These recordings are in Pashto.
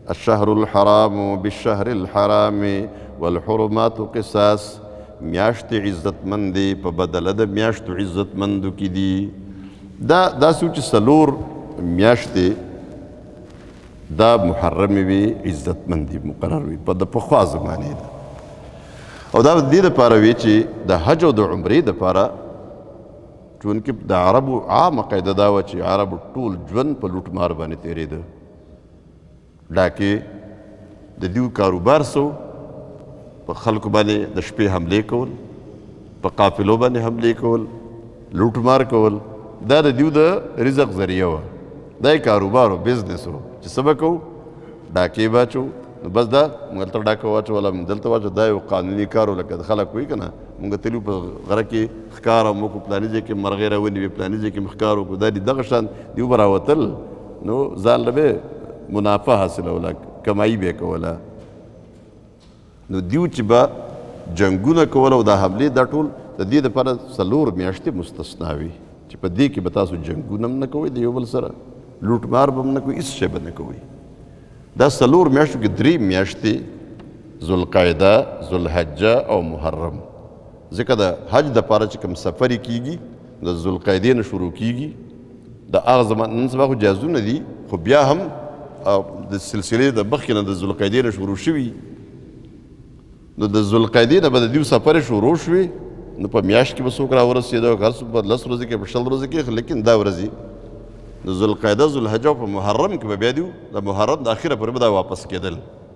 الشهر الحرام بالشهر الحرام والحرمات قصاص میاشت عزت مند دی په بدله د میاشتو عزت مندو کې دي. دا څو چې څلور میاشتې دا محرمې وي عزت مندي مقرر وي په د پخوا زمانې ده او دا د دې دپاره وي چې د حج او د عمرې دپاره چونکې د عربو عامه قاعده دا وه چې عربو ټول ژوند په لوټ مار باندې تېرېده. ډاکې د دوی کاروبار سو په خلکو باندې د شپې حملې کول، په قافلو باندې حملې کول، لوټ مار کول، دا د دوی د رزق ذریعه وه. دا یې کاروبار و بزنس و چې څه به کوو ډاکې به اچو نو بس دا موږ هلته ډاکه واچوله موږ دلته واچو. دا یو قانوني کار و لکه خلک وایي که نه موږ تلو په غره کې ښکار او موږ پلاني ځای کې مرغۍ راونیوې پلاني ځای کې مې ښکار وکړو دا دغه شان دوی به راوتل نو ځان له به منافع حاصلوله کمایي به یې کوله. نو دیو چې به جنګونه کول او دا حملې دا ټول د دې دپاره څلور میاشتې مستثنا وي چې په دې کې به تاسو جنګونه هم نه کوئ د یو بل سره، لوټ مار به هم نه کوئ، هېڅ شی به نه کوئ. دا څلور میاشتو کې درې میاشتې ذوالقاعده، ذوالحجه او محرم. ځکه د حج دپاره چې کوم سفر یې کېږي د ذوالقاعدې نه شروع کېږي. د هغه زمان نن سبا خو جازونه دي خو بیا هم د سلسلې د مخکې نه د ذوالقاعدې نه شروع شوي نو د ذوالقاعدې نه به د دوی سفر شروع شوې نو په میاشت کې به څوک راورسېده هر څوک به 10 ورځې کې په 20 ورځې کې لیکن دا ورځې د ذوالقاعده ذوالحجه په محرم کې به بیا دیو د محرم د اخره پورې به دا واپس کېدل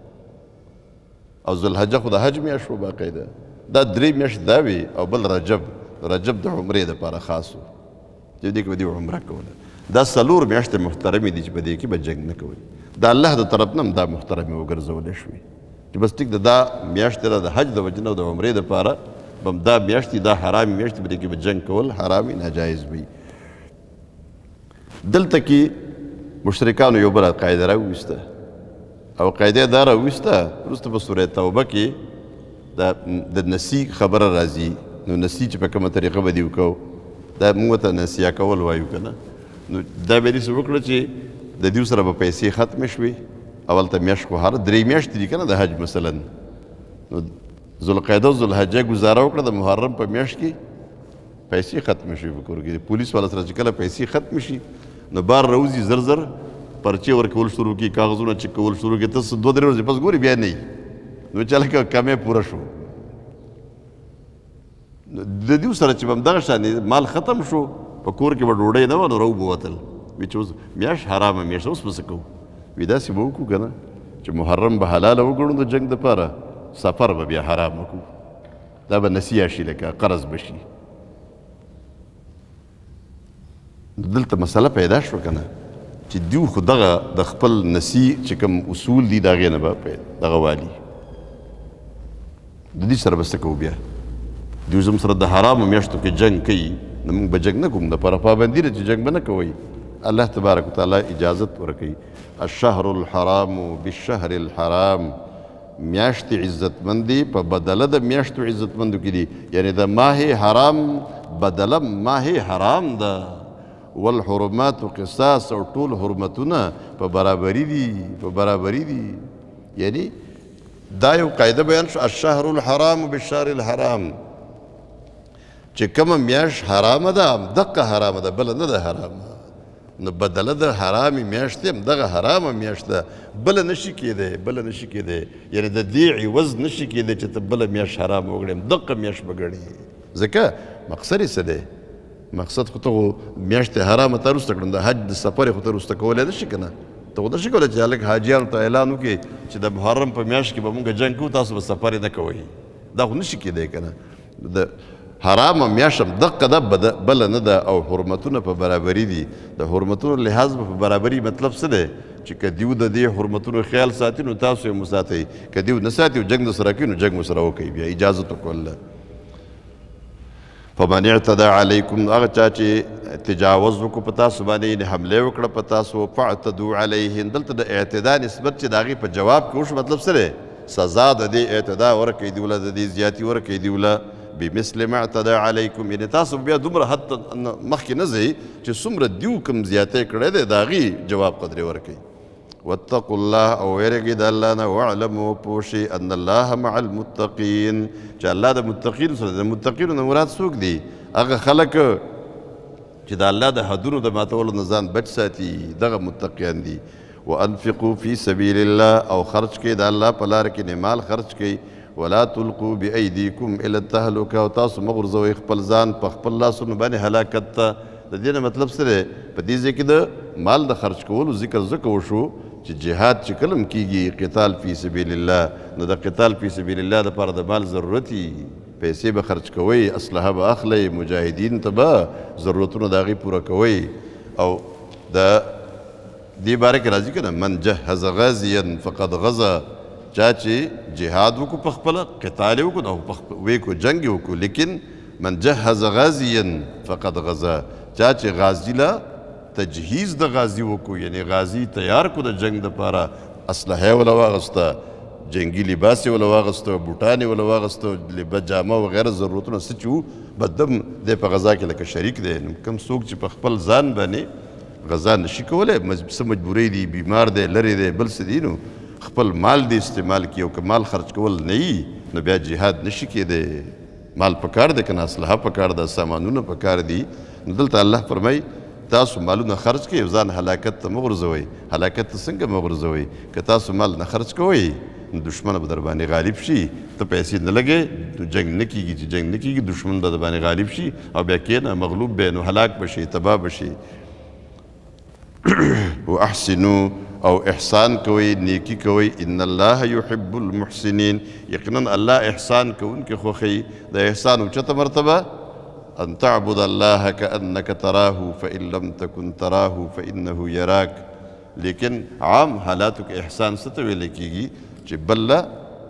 او ذوالحجه خو د حج میاشت و باقاعده دا درې میاشتې دا وي او بل رجب د عمرې دپاره خاص و چې دې کې به دوی عمره کوله. دا څلور میاشتې محترمې دي چې په دې کې به جنګ نه کوئ. د الله د طرف نه هم دا محترمې وګرځولی شوې چې بس ټیک دا میاشتې ده د حج د وجې نه او د عمرې دپاره به دا میاشتې دا حرامې میاشتې په دې کې به جنګ کول حرامې ناجایز وي. دلته کې مشرکانو یو بله قاعده راوویسته او قاعده دا راوویسته وروسته په سوره توبه کې د نسی خبره راځي. نو نسی چې په کومه طریقه به دې وکړو دا موږ ته نسیه کول وایو که نه نو دا به داسې وکړه چې د دوی سره به پیسې ختمې شوې. اول ته میاشت خو هر درې میاشتې دي که نه د حج مثلا نو ذوالقاعده ذوالحجه ګزاره وکړه د محرم په میاشت کې پیسې ختمې شوې په کور کې د پولیس والا سره چې کله پیسې ختمې شي نو بار راوځي زر زر پرچې ورکول شروع کړي کاغذونه چک کول شروع کړي ته 2-3 ورځې پس ګوري بیا نه وي نو چې هلکه کمې پوره شو د دوی سره چې به همدغه شانې مال ختم شو په کور کې به ډوډۍ نه وه نو راوبوتل وي چې اوس میاشت حرامه میاشت اوس به څه کوو وي داسې به وکړو که نه چې محرم به حلاله وګڼو د جنګ دپاره سفر به بیا حرام وکړو دا به نسیه شي لکه قرض به شي. دلته مسله پیدا شوه که نه چې دوی خو دغه د خپل نسی چې کوم اصول دي د هغې نه به دغه والي د دې سره به څه کوو بیا دوی زموږ سره د حرامو میاشتو کې جنګ کوي نو موږ به جنګ نه کوو دپاره پابندي ده چې جنګ به نه کوئ. الله تبارک وتعالی اجازت ورکوي الشهر الحرام بالشهر الحرام میاشتې عزتمند دي په بدله د میاشتو عزتمندو کې دي یعنی د ماه حرام بدله ماه حرام ده والحرمات قصاص او ټول حرمتونه په برابري دي یعنی دا یو قاعده بیان شو الشهر الحرام بالشهر الحرام چې کومه میاشت حرامه ده همدقه حرامه ده بله نه ده حرامه نو بدله د حرامې میاشتې همدغه حرامه میاشت ده بله نشي کېدی یعنی د دې عوض نشي کېدی چې ته بله میاشت حرامه وګڼې همدقه میاشت به ګڼې ځکه مقصد یې څه دی مقصد خو ته خو میاشتې حرامه ته وروسته کړم د حج د سفر یې خو ته وروسته کولی نه شي که نه ته خو نه شي کولی چې هلک حاجیانو ته اعلان وکړي چې د محرم په میاشت کې به مونږ جنګ کوو تاسو به سفر یې نه کوئ دا خو نه شي کېدی که نه د حرامه میاشت همدقه ده بله نه ده او حرمتونه په برابري دي د حرمتونو لحاظ به په برابري مطلب څه دی چې که دیو د دې حرمتونو خیال ساتي نو تاسو یې مساتئ که دیو نه ساتي او جنګ درسره کوي نو جنګ ورسره وکوئ بیا اجازت وکړله. فمن اعتدى علیکم هغه چا چې تجاوز وکړو په تاسو باندې یعنې حملې وکړه په تاسو فاعتدوا علیهم دلته د اعتدا نسبت چې د هغې په جواب کې وشو مطلب څه دی سزا د دې اعتدا ورکوئ دیوله د دې زیاتي ورکوئ دیوله بمثل ما اعتدى علیکم یعنې تاسو بیا دومره حد مخکې نه ځئ چې څومره دیو کوم زیاتی کړی دی د هغې جواب قدرې ورکوئ واتقوا الله او ویرګي د الله نه واعلموا پوشي ان الله مع المتقين چې الله د متقین سره د متقینو نه مراد څوک دي هغه خلک چې د الله د حدونو د ماتولو نه ځان بچ ساتي دغه متقیان دي وانفقوا في سبيل الله او خرج کړئ د الله په لار کې مال خرج کړئ ولا تلقوا بأيديكم الى التهلكه او تاسو مه غورځوئ خپل ځان په خپل لاسونو باندې هلاکت ته د دې نه مطلب څه دی په دې ځای کې د مال د خرج کولو ذکر ځکه وشو چې جهاد چې کله هم کیږي قتال فی سبیل الله نو د قتال فی سبیل الله دپاره د مال ضرورت وي پیسې به خرج کوئ اسلحه به اخلئ مجاهدین ته به ضرورتونه د هغې پوره کوئ او د دې باره کې راځي که نه من جهز غازیا فقد غزا چا چې جهاد وکړو په خپله قتال یې وکړو او ویې کړو جنګ یې وکړو لیکن من جهز غازیا فقد غزا چا چې غازي له تجهیز د غازي وکړو یعنی غازي تیار کړو د جنګ دپاره اسلحه یې وله واغسته جنگي لباس یې وله واغسته بوټان یې وله واغسته جامه وغیره ضرورتونه څه چې وو بدم دی په غذا کې لکه شریک دی نو کوم څوک چې په خپل ځان باندې غذا نشي کولی څه مجبورۍ دي بیمار دی لرې دی بل څه دي نو خپل مال دی استعمال کړي او که مال خرج کول نه وي نو بیا جهاد نشي کېدی مال پکار دی که نه اسلحه پکار ده سامانونه پکار دي نو دلته الله فرمایي تاسو مالونه خرج کړئ ځان هلاکت ته مه غورځوئ هلاکت ته څنګه مه غورځوئ که تاسو مال نه خرج کوئ نو دشمن به در باندې غالب شي ته پیسې نه لګې نو جنګ نه کېږي چې جنګ نه کېږي دشمن به در باندې غالب شي او بیا کښېنه مغلوب به نو هلاک به شي تباه به شي واحسنوا او احسان کوئ نیکی کوئ ان الله يحب المحسنین یقینا الله احسان کوونکي خوښوي د احسان اوچته مرتبه ان تعبد الله كأنك تراه فإن لم تكن تراه فإنه يراك لیکن عام حالاتو کې احسان څه ته ویلی کېږي چې بل له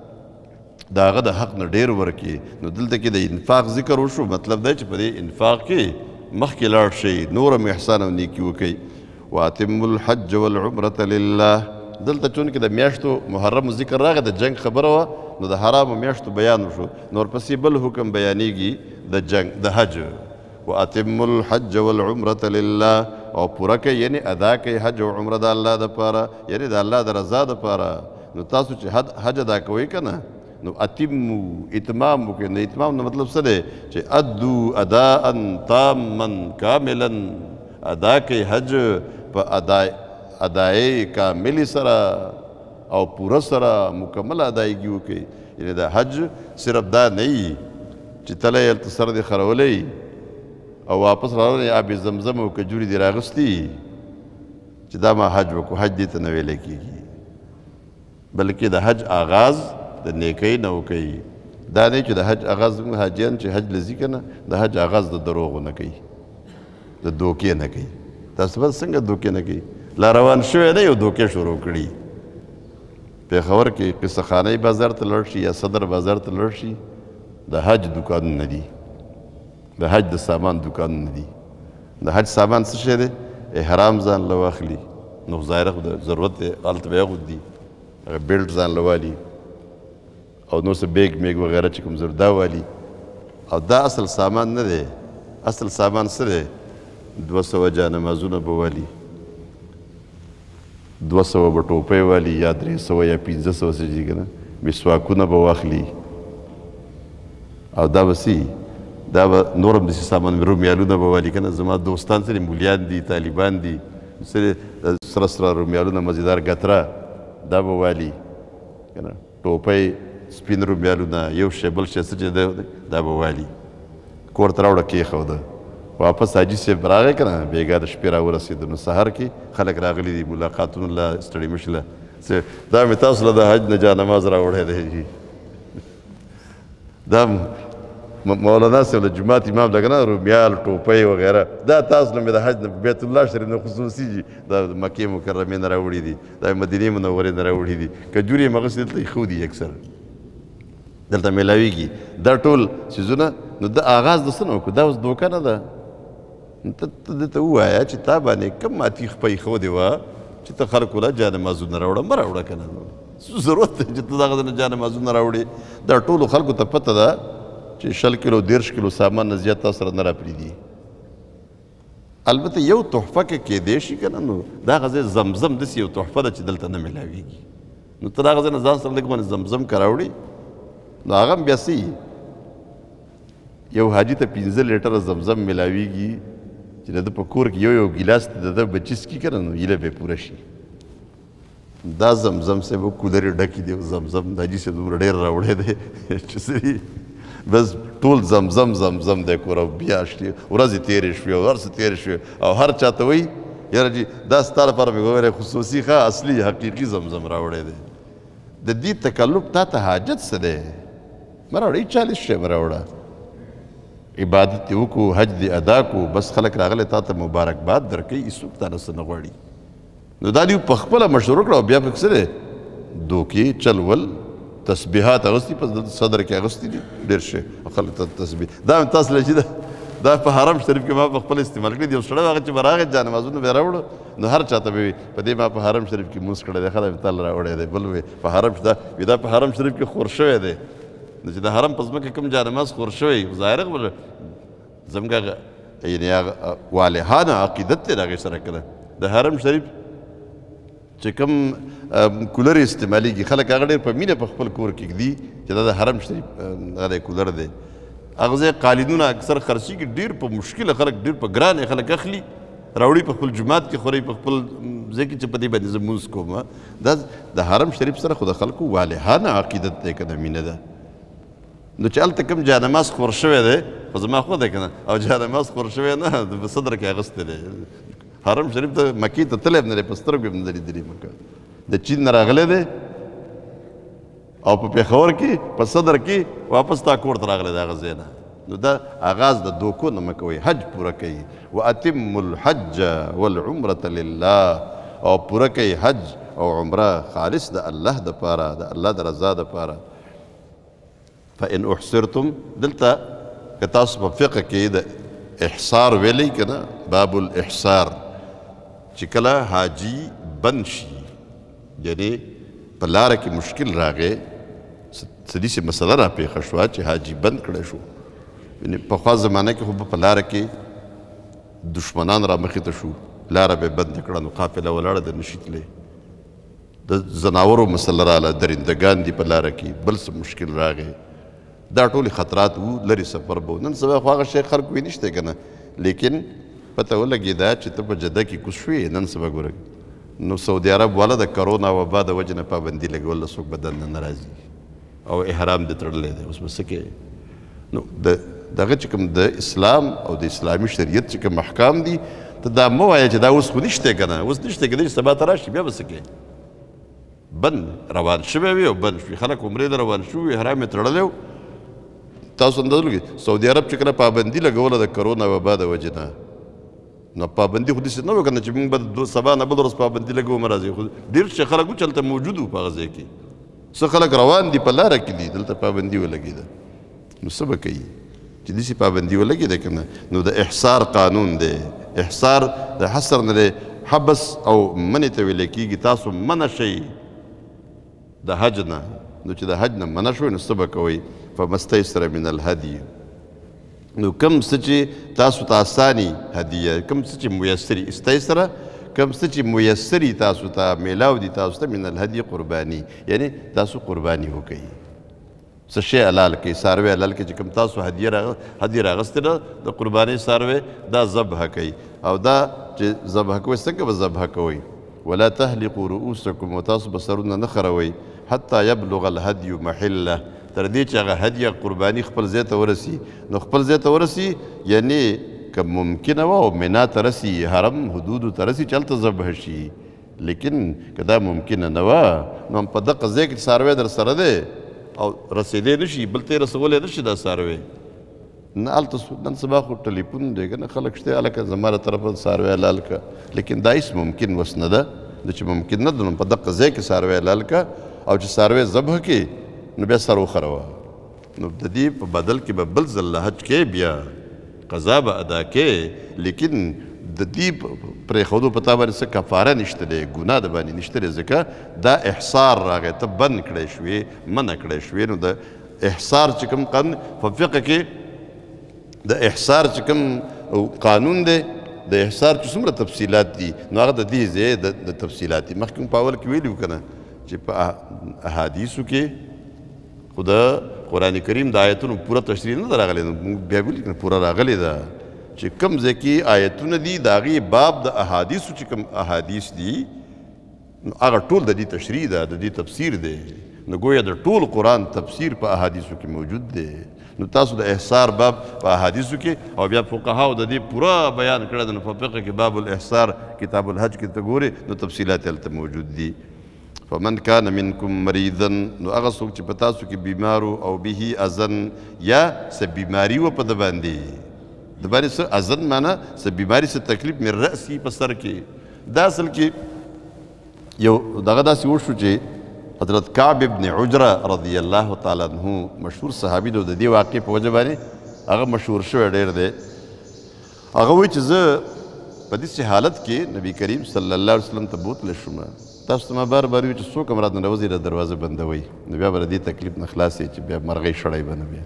د هغه د حق نه ډېر ورکړي نو دلته کې د انفاق ذکر وشو مطلب دی چې په دې انفاق کې مخکې لاړ شئ نور هم احسان او نیکي وکئ واتموا الحج والعمرة لله دلته چونکې د میاشتو محرم ذکر راغی د جنگ خبره وه نو د حرامو میاشتو بیان وشو نو ورپسې بل حکم بیانیږي د جنگ د حج واتموا الحج والعمرة لله او پوره کوي یعنی ادا کوي حج او عمره د الله دپاره یعنی د الله د رضا دپاره نو تاسو چې حج ادا کوئ که نه نو اتمو اتمام وکړئ نو اتمام نو مطلب څه دی چې ادو اداء تاما کاملا ادا کوي حج په ادایي کاملي سره او پوره سره مکمل ادایګي وکړي یعنی د حج صرف دا نه وي چې تلی هلته سر دې خرولی او واپس راغلی آب زمزم او کجوري دې راغستي چې دا ما حج وکړو حج دې ته نه ویلی کېږي بلکې د حج آغاز د نیکۍ نه وکوي دا نه چې د حج آغاز زموږ حاجیان چې حج له ځي که نه د حج آغاز د دروغو نه کوي د دوکې نه کوي تاسو به څنګه دوکې نه کوي لا روان شوی دی یو دوکې شروع کړي پېښور کې قصه خانۍ بازار ته لاړ شي یا صدر بازار ته لاړ شي د حج دوکانونه دي د حج د سامان دوکانونه دي د حج سامان څه شی دی احرام ځان له واخلي نو ظاهره خو د ضرورت دی هلته به یې اغوندي هغه بیلټ ځان له والي او نور څه بیگ میگ وغیره چې کوم ضرور دا والي او دا اصل سامان نه دی اصل سامان څه دی 200 جانمازونه به والي 200 به ټوپۍ والي یا 300 یا 500 څه دي که نه مسواکونه به واخلي او دا به څه دا به نور هم داسې سامان رومیالونه به والي که نه زما دوستان سره مولیان دي طالبان دي سره سره سره رومیالونه مزیدار ګتره دا به والي که نه ټوپۍ سپین رومیالونه یو شی بل شی څه چې دا به والي کور ته راوړه کېښوده واپس حاجي صاحب راغی که نه بېګا د شپې راورسېده نو سهار کې خلک راغلي دي ملاقاتونو له ستړي مشي له دا مې تاسو له د حج نه جانماز راوړی دی دا مولانا صاحب د جومات امام ده که نه رومیال ټوپۍ وغیره دا تاسو له مې د حج نه بیت الله شریف نه خصوصي دي دا د مکې مکرمې نه راوړي دي دا مدینې منورې نه راوړي دي کجورې یې مغسې دلته ایښودي اکثر دلته میلاویږي دا ټول څیزونه نو د آغاز د څه نه وکړو دا اوس دوکه نه ده ته دې ته ووایه چې تا باندې کوم ماتي خپه ایښودې وه چې ته خلکو له جانمازونه راوړه مه راوړه که نه ضرورت دی چې ته دغه نه جانمازونه راوړې دا ټولو خلکو ته پته ده چې 20 کیلو 30 کیلو سامان نه زیات تا سره نه راپرېږدي البته یو تحفه کې کیدی شي که نه نو دا هغه ځای زمزم داسې یو تحفه ده چې دلته نه میلاویږي نو ته د هغه ځای نه ځان سره لږ باندې زمزم که راوړي نو هغه هم بیا څه یو حاجي ته 15 لیټره زمزم میلاویږي چې د ده په کور کې یو ګیلاس د ده بچي څکي که نه نو هیله به یې پوره شي دا زمزم صاحب کولرې ډکې دي زمزم د حاجي صاحب دومره ډېر راوړی دی چې سړي بس ټول زمزم زمزم دی کور او میاشتې ورځې تېرې شوې او هر څه تېرې شوې او هر چا ته وایي یاره جي دا ستا لپاره مې وویلی خصوصي ښه اصلي حقیقي زمزم راوړی دی د دې تکلف تا ته حاجت څه دی مه راوړه هېڅ 40 شی مه راوړه عبادت دې وکړو حج دې ادا کړو بس خلک راغلی تا ته مبارکباد درکوي هېڅوک تا نه څه نه غواړي نو دا دوی په خپله مشروع کړه او بیا پکې څه دی دوکې چلول تسبیحات اغوستي په صدر کې اغوستي دي ډېر شی خلک ته تسبیح دا مې تاسو له چې دا په حرم شریف کې ما په خپل استعمال کړي دي یو سړی هغه چې به راغی جانمازونه به یې راوړو نو هر چاته به وي په دې ما په حرم شریف کې مونځ کړی دی ښه دی تل راوړی دی بل وی په حرم دا په حرم شریف کې خور شوی دی نو چې د حرم په ځمکه کوم جانماز خور شوی ظاهره زموږ یعنې هغه والهانه عقیدت دی د هغې سره که نه د حرم شریف چې کوم کولر استعمالیږي خلک هغه ډېر په مینه په خپل کور کې ږدي چې دا د حرم شریف هغه کولر دی هغه ځای قالینونه اکثر خرڅېږي ډېر په مشکله خلک ډېر په ګرانې خلک اخلي راوړي په خپل جومات کې خوري په خپل ځای کې چې په دې باندې زه مونځ کوم دا د حرم شریف سره خو د خلکو والهانه عقیدت دی که نه مینه ده نو چې هلته کوم جانماز خور شوی دی خو زما خو دی که نه او جانماز خور شوی نه په صدر کې اغوستی دی حرم شریف ته مکې ته تللی هم نه دی په سترګو هم نه لیدلي مکه د چین نه راغلی دی او په پېښور کې په صدر کې واپس تا کور ته راغلی دی هغه ځای نه نو دا آغاز د دوکو نه مه کوئ حج پوره کوئ واتم الحج والعمرة لله او پوره کوئ حج او عمره خالص د الله دپاره د الله د رضا دپاره فإن احصرتم دلته که تاسو په فقه کې د احصار ویلی که نه باب الاحصار چې کله حاجي بند شي یعنې په لاره کې مشکل راغی څه داسې مسله راپېښه شوه چې حاجي بند کړی شو یعنې پخوا زمانه کې خو به په لاره کې دشمنان را مخې ته شو لاره به بنده کړه نو قافله ولاړه د نشي تللی د زناورو مسله راله درندګان دي په لاره کې بل څه مشکل راغی دا ټولې خطرات وو لرې سفر به نن سبا خو هغه شی خلکو یې نشته که نه لیکن پته ولګېده چې ته په جده کې کوز شوې نن سبا ګوره نو سعودي عرب والا د کرونا وبا د وجې نه پابندي لګول څوک به دننه نه راځي او احرام دې تړلی دی اوس به څه کوې نو دغه چې کوم د اسلام او د اسلامي شریعت چې کوم احکام دي ته دا مه وایه چې دا اوس خو نشته که نه اوس نشته کېدی چې سبا ته راشي بیا به څه کوې بند روان شوی وي او بند شوي خلک عمرې ته روان شوي احرام یې تړلی و تاسو اندازه لګئ سعودي عرب چې کله پابندي لګوله د کرونا وبا د وجې نه نو پابندي خو داسې نه وه که نه چې موږ به سبا نه بل ورځ پابندي لګوو مه راځي خو ډېر چې خلک و چې هلته موجود وو په هغه ځای کې څه خلک روان دي په لاره کې دي دلته پابندي ولګېده نو څه به کوي چې داسې پابندي ولګېده که نه نو د احصار قانون دی احصار د حصر نه دی حبس او منې ته ویلی کېږي تاسو منع شئ د حج نه نو چې د حج نه منع شوئ نو څه به کوئ فمستیسر من الهدي نو کم څه چې تاسو ته اساني هدیه کم څه چې میسري استیسره کم څه چې میسري تاسو ته میلاو دي تاسو ته من الهدي قرباني یعنی تاسو قرباني وکئ څه شی حلال کړئ څاروی حلال کړئ چې کوم تاسو هدیه راغستې ده د قربانۍ څاروی دا ذبحه کوئ او دا چې ذبحه کوئ څنګه به ذبحه کوئ ولا تحلقوا رؤوسکم و تاسو به سرونه نه خروئ حتی یبلغ الهدي محله تر دې چې هغه هدیه قرباني خپل ځای ته ورسي نو خپل ځای ته ورسي یعنې که ممکنه وه او منا ته رسي حرم حدودو ته رسي چې هلته ذبح شي لیکن که دا ممکنه نه وه نو په دغه ځای کې څاروی در سره دی او رسېدی نه شي بل ته یې رسولی نه شي دا څاروی نه هلته نن سبا خو ټلیفون دی که نه خلک شته هلکه زما له طرفه څاروی حلال که لیکن دا هېڅ ممکن وس نه ده دا چې ممکن نه ده نو په دغه ځای کې څاروی حلال که او چې څاروی ذبح کړي نو بیا سر وخروه نو د دې په بدل کې به بل ځل حج کې بیا قضا به ادا کې لیکن د دې پرېښودو په تا باندې څه کفاره نشته دی ګناه د باندې نشته دی ځکه دا احصار راغی ته بند کړی شوې منع کړی شوې نو د احصار چې کوم قانون په فقه کې د احصار چې کوم قانون دی د احصار چې څومره تفصیلات دي نو هغه د دې ځای د تفصیلات دي مخکې په اول کې ویلي که نه چې په احادیثو کې خو د قرآن کریم د آیتونو پوره تشریح نه ده راغلې موږ بیا ویلي که پوره راغلې ده چې کوم ځای کې آیتونه دي د هغې باب د احادیثو چې کوم احادیث دي نو هغه ټول د دې تشریح ده د دې تفسیر دی نو گویا د ټول قرآن تفسیر په احادیثو کې موجود دی نو تاسو د احصار باب په احادیثو کې او بیا فقهاو د دې پوره بیان کړی ده نو په فقه کې باب الاحصار کتاب الحج کې ته ګورې نو تفصیلات هلته موجود دي فمن کان منکم مریضا نو هغه څوک چې په تاسو کې بیمار او به اذن یا څه بیماري وه په ده باندې د باندې څه اذن معنا څه بیماري څه تکلیف من رأسي په سر کې دا اصل کې یو دغه داسې وشو چې حضرت کعب ابن عجرہ رضی الله تعالی عنہ مشهور صحابي دی د دې واقعې په وجه باندې هغه مشهور شوی ډېر دی هغه وایي چې زه په داسې حالت کې نبی کریم صلی الله علیه وسلم ته بوتلی شوم تاسو ته ما بار بار وي چې څوک هم رانه راوځي د دروازه بندوئ نو بیا به د دې تکلیف نه خلاص چې بیا مرغۍ شړی به نه بیا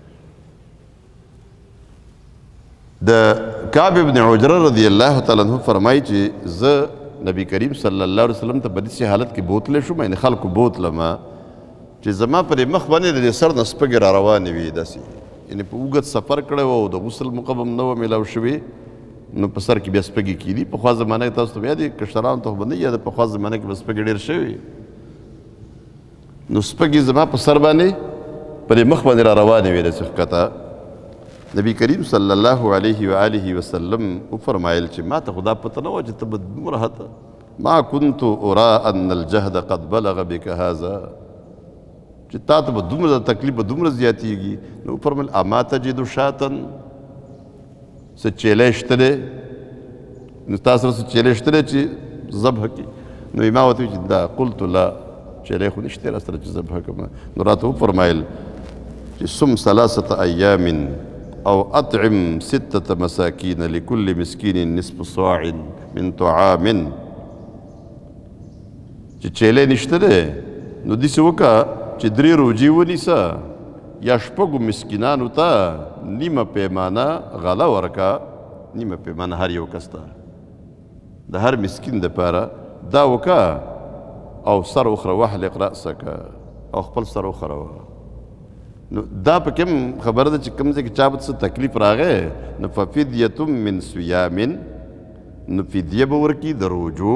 د کعب ابن عجرہ رضی الله تعالی عنہ فرمایي چې زه نبی کریم صلی الله علیه وسلم ته په داسې حالت کې بوتلی شوم یعنې خلکو بوتلمه چې زما پرې مخ باندې د دې سر نه سپږې را روانې وي داسې یعنې په اوږد سفر کړی و او د غسل موقع به هم نه وه میلاو شوې نو په سر کې بیا سپږې کېدي پخوا زمانه کې تاسو ته یاد یې کشرانو ته خو به نه یاد پخوا زمانه کې به سپږې ډېر شوي نو سپږې زما په سر باندې پرې مخ باندې را روانې وې داسې ښکته نبی کریم صلی الله علیه و آله وسلم وفرمایل چې ما ته خدا پته نه وه چې ته به دومره هته ما كنت ارى ان الجهد قد بلغ بك هذا چې تا ته به دومره تکلیف به دومره زیاتېږي نو وفرمیل اما تجد شاتا څه چیلی شته دی نو تا سره څه چیلی شته دی چې ذبح کړي نو ما ورته ویل چې دا قلت لا چیلی خو نشته را سره چې ذبح کړم نو راته وفرمایل چې صم 3 ایام او اطعم 6 مساکین لكل مسکین نصف صاع من طعام چې چیلی نشته دی نو داسې وکړه چې 3 روژې ونیسه یا 6 مسکینانو ته نیمه پیمانه غله ورکه نیمه پیمانه هر یو کس ته د هر مسکین دپاره دا وکړه او سر وخره واحلق رأسک او خپل سر وخروه نو دا په کوم خبره ده چې کوم ځای کې چا به څه تکلیف راغی نو ففدیة من صیام نو فدیه به ورکړي د روژو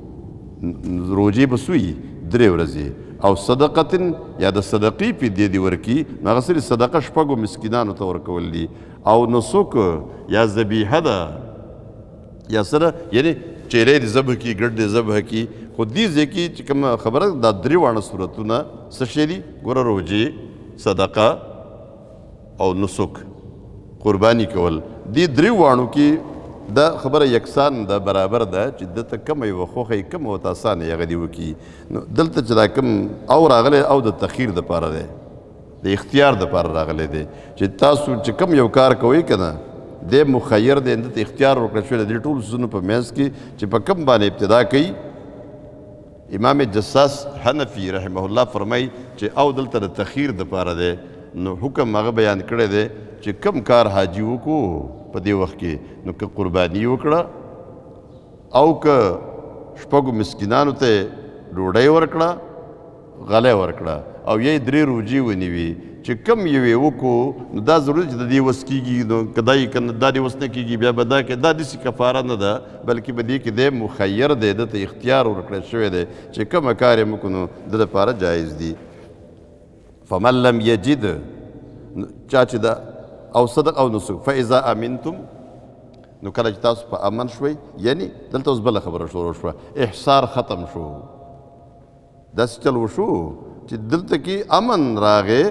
روژې به سوي 3 ورځې او صدقة یا د صدقې فدیه دې ورکړي نو هغه صرف صدقه 6 مسکینانو ته ورکول دي او نسک یا ذبیحه ده یا سره یعنې چیری دې ذبح کړي ګډ دې ذبح کړي خو دې ځای کې چې کومه خبره دا 3 واړه صورتونه څه شی دي ګوره روژې صدقه او نسک قربانی کول دې 3 واړو کې دا خبره یکسان ده برابر ده چې دته کومه یوه خوښه یې کومه ورته اسانه یې هغه دې وکړي نو دلته چې دا کوم او راغلی او د تخیر دپاره دی د اختیار دپاره راغلی دی چې تاسو چې کوم یو کار کوئ که نه دی مخیر دی دته اختیار ورکړی شوی دی دې ټولو څیزونو په منځ کې چې په کوم باندې ابتدا کوي امام جساس حنفي رحمه الله فرمایي چې او دلته د تخیر دپاره دی نو حکم هغه بیان کړی دی چې کم کار حاجي وکړو په دې وخت کې نو که قرباني وکړه او که 6 مسکینانو ته ډوډۍ ورکړه غلی ورکړه او یې 3 روژې ونیوي چې کم یوې وکړو نو دا ضروري چې د دې وس کېږي نو که دا یې که دا دې وس نه کېږي بیا به دا کې دا داسې کفاره نه ده بلکې په دې کې دی مخیر دی دته اختیار ورکړی شوی دی چې کومه کار یې وکړو نو د دپاره جایز دي فمن لم یجد چا چې دا او صدق او نسک فاذا امنتم نو کله چې تاسو په امن شوئ یعنی دلته اوس بله خبره شروع شوه احصار ختم شو داسې چل وشو چې دلته کې امن راغی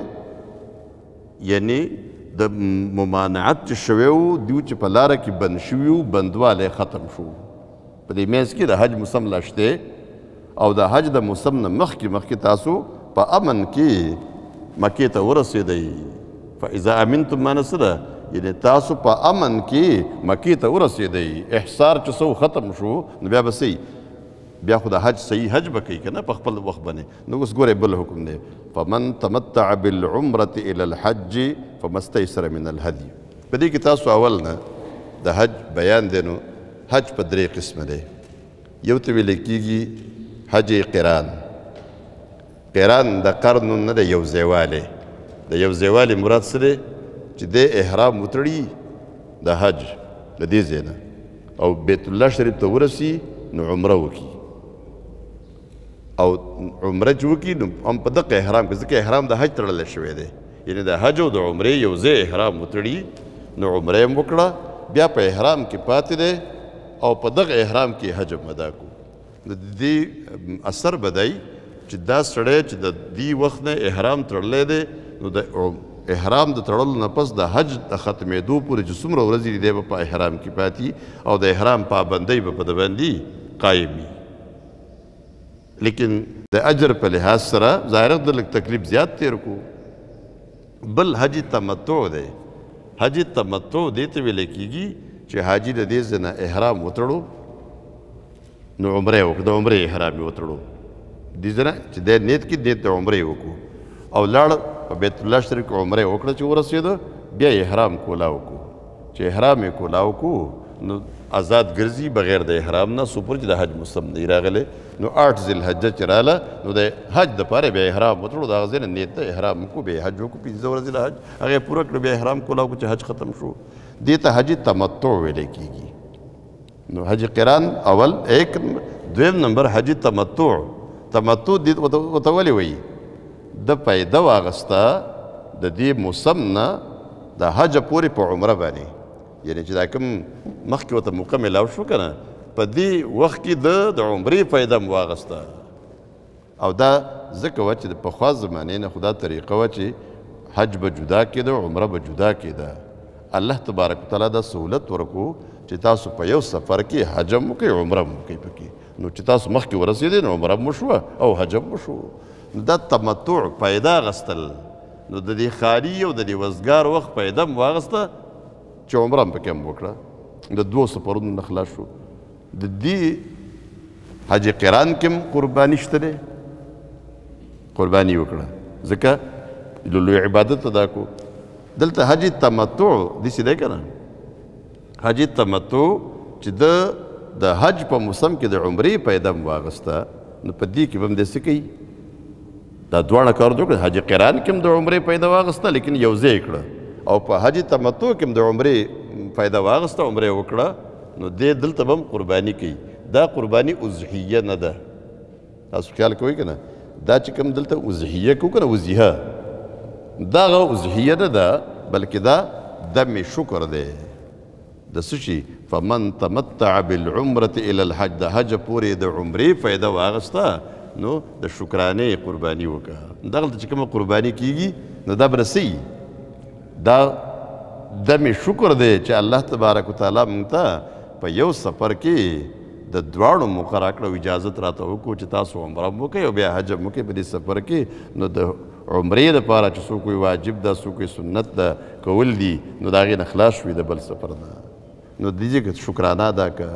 یعنی د ممانعت چې شوی و دیو چې په لاره کې بند شوي و بندوالی ختم شو په دې منځ کې د حج موسم لا شته او د حج د موسم نه مخکې تاسو په امن کې مکې ته ورسېدئ فاذا امنتم معنی څه ده یعنې تاسو په امن کې مکې ته ورسېدئ احصار چې څه ختم شو نو بیا به صحیح بیا خو د حج صحیح حج به کوي که نه په خپل وخت باندې نو اوس ګورئ بل حکم دی فمن تمتع بالعمرة الى الحج فما استيسر من الهدي په دې کې تاسو اول نه د حج بیان دی نو حج په درې قسمه دی. یو ته ویل کېږي حج قران. قران د قرن نوم نه دی، یو ځایوالی. د یو ځایوالي مراد څه دی؟ چې دی احرام وتړي د حج د دې ځای نه او بیت الله شریف ته ورسي نو عمره وکړي، او عمره چې وکړي نو هم په دغه احرام کې، ځکه احرام د حج تړلی شوی دی، یعنې د حج او د عمرې یو ځای احرام وتړي نو عمره یې هم وکړه، بیا په احرام کې پاتې دی او په دغه احرام کې حج هم ادا کړو. د دې اثر به دی چې دا سړی چې د دې وخت نه احرام تړلی دی نو د احرام د تړلو نه پس د حج د ختمېدو پورې چې څومره ورځې دی به په احرام کې پاتې او د احرام پابندۍ به په ده باندې قایم وي. لیکن د اجر په لحاظ سره ظاهره د لږ تکلیف زیات تیر کو. بل حج تمتع دی. حج تمتع دې ته ویل کېږي چې حاجي د دې ځای نه احرام وتړو نو عمره یې وکړو، د عمرې احرام یې وتړو، دې ځای نه چې دی نیت کې نیت د عمرې یې وکړو او لاړ په بیت الله شریف کې عمره یې وکړه چې ورسېده، بیا یې احرام کولاو کړو. چې احرام یې کولاو کړو نو آزاد ګرځي بغیر د احرام نه څو پورې چې د حج موسم دی راغلی. نو 8 ذوالحجه چې راله نو د حج دپاره بیا احرام وتړو، د هغه ځای نه نیت د احرام وکړو، بیا یې حج وکړو، 15 ورځې د حج هغه یې پوره کړو، بیا احرام کولاو کړو چې حج ختم شو. دې ته حج تمتع ویلی کېږي. نو حج قران اول ایک، دویم نمبر حج تمتع. تمتع دې ورته ولې وایي؟ د پیدا واغسته د دې موسم نه د حج پورې په عمره باندې، یعنی چې دا کوم مخکې ورته موقع میلاو شو که نه، په دې وخت کې د عمرې فایده م واغسته. او دا ځکه وه چې د پخوا زمانې نه خو دا طریقه وه چې حج به جدا کېده، عمره به جدا کېده. الله تبارک وتعالی دا سهولت ورکو چې تاسو په یو سفر کې حج هم وکئ عمره هم وکئ پکې. نو چې تاسو مخکې ورسېدئ نو عمره هم وشوه او حج هم وشو. نو دا تمتع پیدا غستل، نو د دې خالي او د دې وزګار وخت پیدا هم واغسته چې عمره هم پکې هم وکړه، د 2 سفرونو نه خلاص شو. د دې حج قران کې هم قرباني شته دی، قرباني وکړه ځکه لوی عبادت ادا کو. دلته حج تمتع داسې دی که نه، حج تمتع چې د حج په موسم کې د عمرې پیدا هم واغسته، نو په دې کې به هم داسې کوي، دا دواړه کارونه وکړه. حج قران کې هم د عمرې پیدا واغسته لیکن یو ځای کړه، او په حج تمتع کې هم د عمرې پیدا واغسته، عمرې وکړه، نو دې دلته به هم قرباني کوي. دا قرباني اضحیه نه ده، تاسو خیال کوئ که نه؟ دا چې کوم دلته اضحیه کوو که نه، وضحیه، دا هغه اضحیه نه ده بلکې دا دم شکر دی. د څه شي؟ فمن تمتع بالعمرة الى الحج، د حج پورې د عمرې فایده واغسته نو د شکرانې قرباني وکړه. دغلته چې کومه قرباني کېږي نو دا به رسي، دا دم شکر دی چې الله تبارک وتعالی موږ ته په یو سفر کې د دواړو موقع راکړه او اجازت راته وکړو چې تاسو عمره هم وکئ او بیا حج هم وکئ په دې سفر کې. نو د عمرې دپاره چې څوک وایي واجب ده، څوک وایي سنت ده کول دي، نو د هغې نه خلاص شوي د بل سفر نه، نو د دې شکرانه ادا کړه.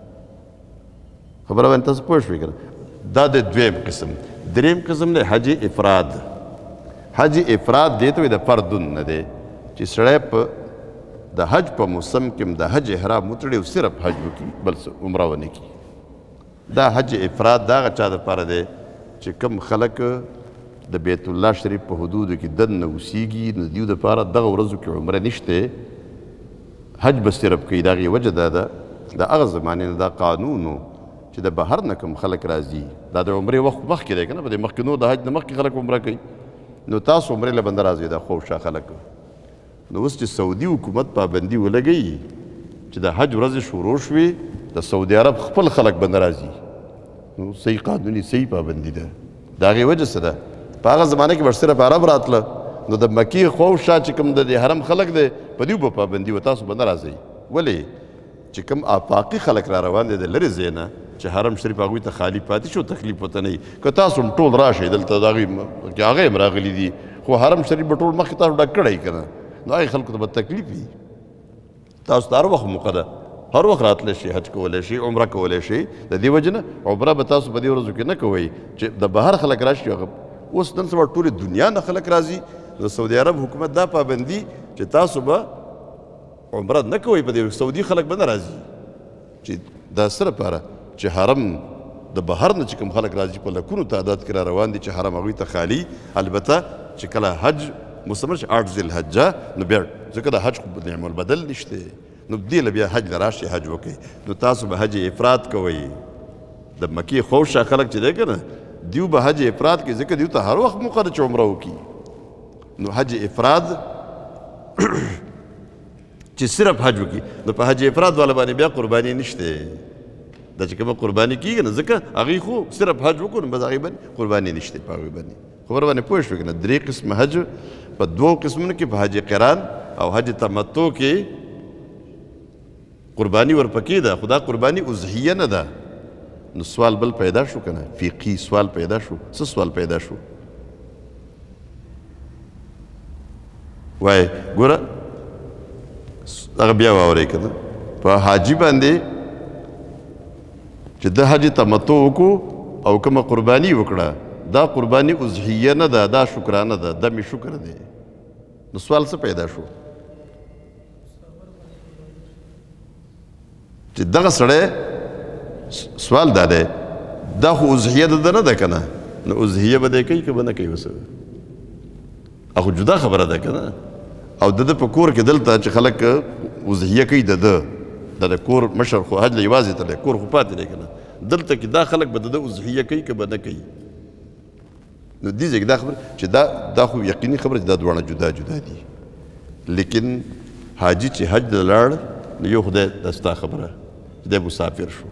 خبره باندې تاسو پوه شوئ که نه؟ دا د دویم قسم. دریم قسم دی حج افراد. حج افراد دې ته وایي د فردون نه دی چې سړی په د حج په موسم کې د حج احرام وتړي او صرف حج وکړي، بل عمره ونه کړي. دا حج افراد د هغه چا دپاره دی چې کوم خلک د بیت الله شریف په حدودو کې دننه اوسیږي، نو دیو دپاره دغه ورځو کې عمره نشته، حج به صرف کوي. د هغې وجه دا ده د هغه زمانې نه دا قانون و چې د بهر نه کوم خلک راځي، دا د عمرې وخت مخکې دی که نه، په دې مخکې نور د حج نه مخکې خلک عمره کوي، نو تاسو عمرې له بنده راځئ، دا خوشا خلک. نو اوس چې سعودي حکومت پابندي ولګوي چې د حج ورځې شروع شوې، د سعودي عرب خپل خلک بنده راځي، نو صحیح قانوني صحیح پابندي ده. د هغې وجه څه ده؟ په هغه زمانه کې به صرف عرب راتله، نو د مکې خوشا چې کوم د حرم خلک دی په دې به پابندي و، تاسو بنده راځئ. ولې؟ چې کوم آفاقي خلک را روان دي د لرې ځای نه چې حرم شریف هغوی ته خالي پاتې شو، تکلیف ورته نه وي. که تاسو هم ټول راشئ دلته د هغې هم راغلي دي، خو حرم شریف به ټول مخکې تاسو ډک کړی که نه، نو هغې خلکو ته به تکلیف وي. تاسو ته هر وخت موقع ده، هر وخت راتلی شي، حج کولی شي، عمره کولی شي. د دې وجې نه عمره به تاسو په دې ورځو کې نه کوئ چې د بهر خلک راشي. هغه اوس نن سبا ټولې دنیا نه خلک راځي، د سعودي عرب حکومت دا پابندي چې تاسو به عمره نه کوئ، په دې سعودي خلک به نه راځي، چې دا څه لپاره چې حرم د بهر نه چې کوم خلک راځي په لکونو تعداد کې را روان دي چې حرم هغوی ته خالي البته چې کله حج مسلمان شي 8 ذوالحجه نو بیا ځکه د حج خو نعم البدل نشته نو دې له بیا حج له راشي حج وکړئ نو تاسو به حج افراد کوئ د مکې خوشه خلک چې دی که نه دیو به حج افراد کوي ځکه دیو ته هر وخت موقع ده چې عمره وکړي نو حج افراد چې صرف حج وکړي نو په حج افراد والا باندې بیا قرباني نشته دا چې کومه قرباني کېږي نه ځکه هغوی خو صرف حج وکړو نو بس هغوی باندې قرباني نشته په هغوی باندې خبره باندې پوه شوې که نه 3 قسمه حج په 2 قسمونو کې په حج قران او حج تمتع کې قرباني ورپکې ده خو دا قرباني اضحیه نه ده نو سوال بل پیدا شو که نه فقهي سوال پیدا شو څه سوال پیدا شو وای ګوره هغه بیا واورئ که نه په حاجي باندې چې د حج تمتع وکړو او کومه قرباني وکړه دا قرباني اضحیه نه ده دا شکرانه ده دم شکر دی نو سوال څه پیدا شو چې دغه سړی سوال دا دی دا خو اضحیه ده نه ده که نه نو اضحیه به دی کوي که به نه کوي اوس خو جدا خبره ده که نه او د په کور کې دلته چې خلک اضحیه کوي د کور مشر خو حج له یوازې تللی کور خو پاتې دی که نه دلته کې دا خلک به د اضحیه کوي که به نه کوي نو دې ځای کې دا خبره چې دا خو یقیني خبره چې دا دواړه جدا جدا دي لیکن حاجي چې حج ته لاړ نو یو خدای دا ستا خبره چې دی مسافر شو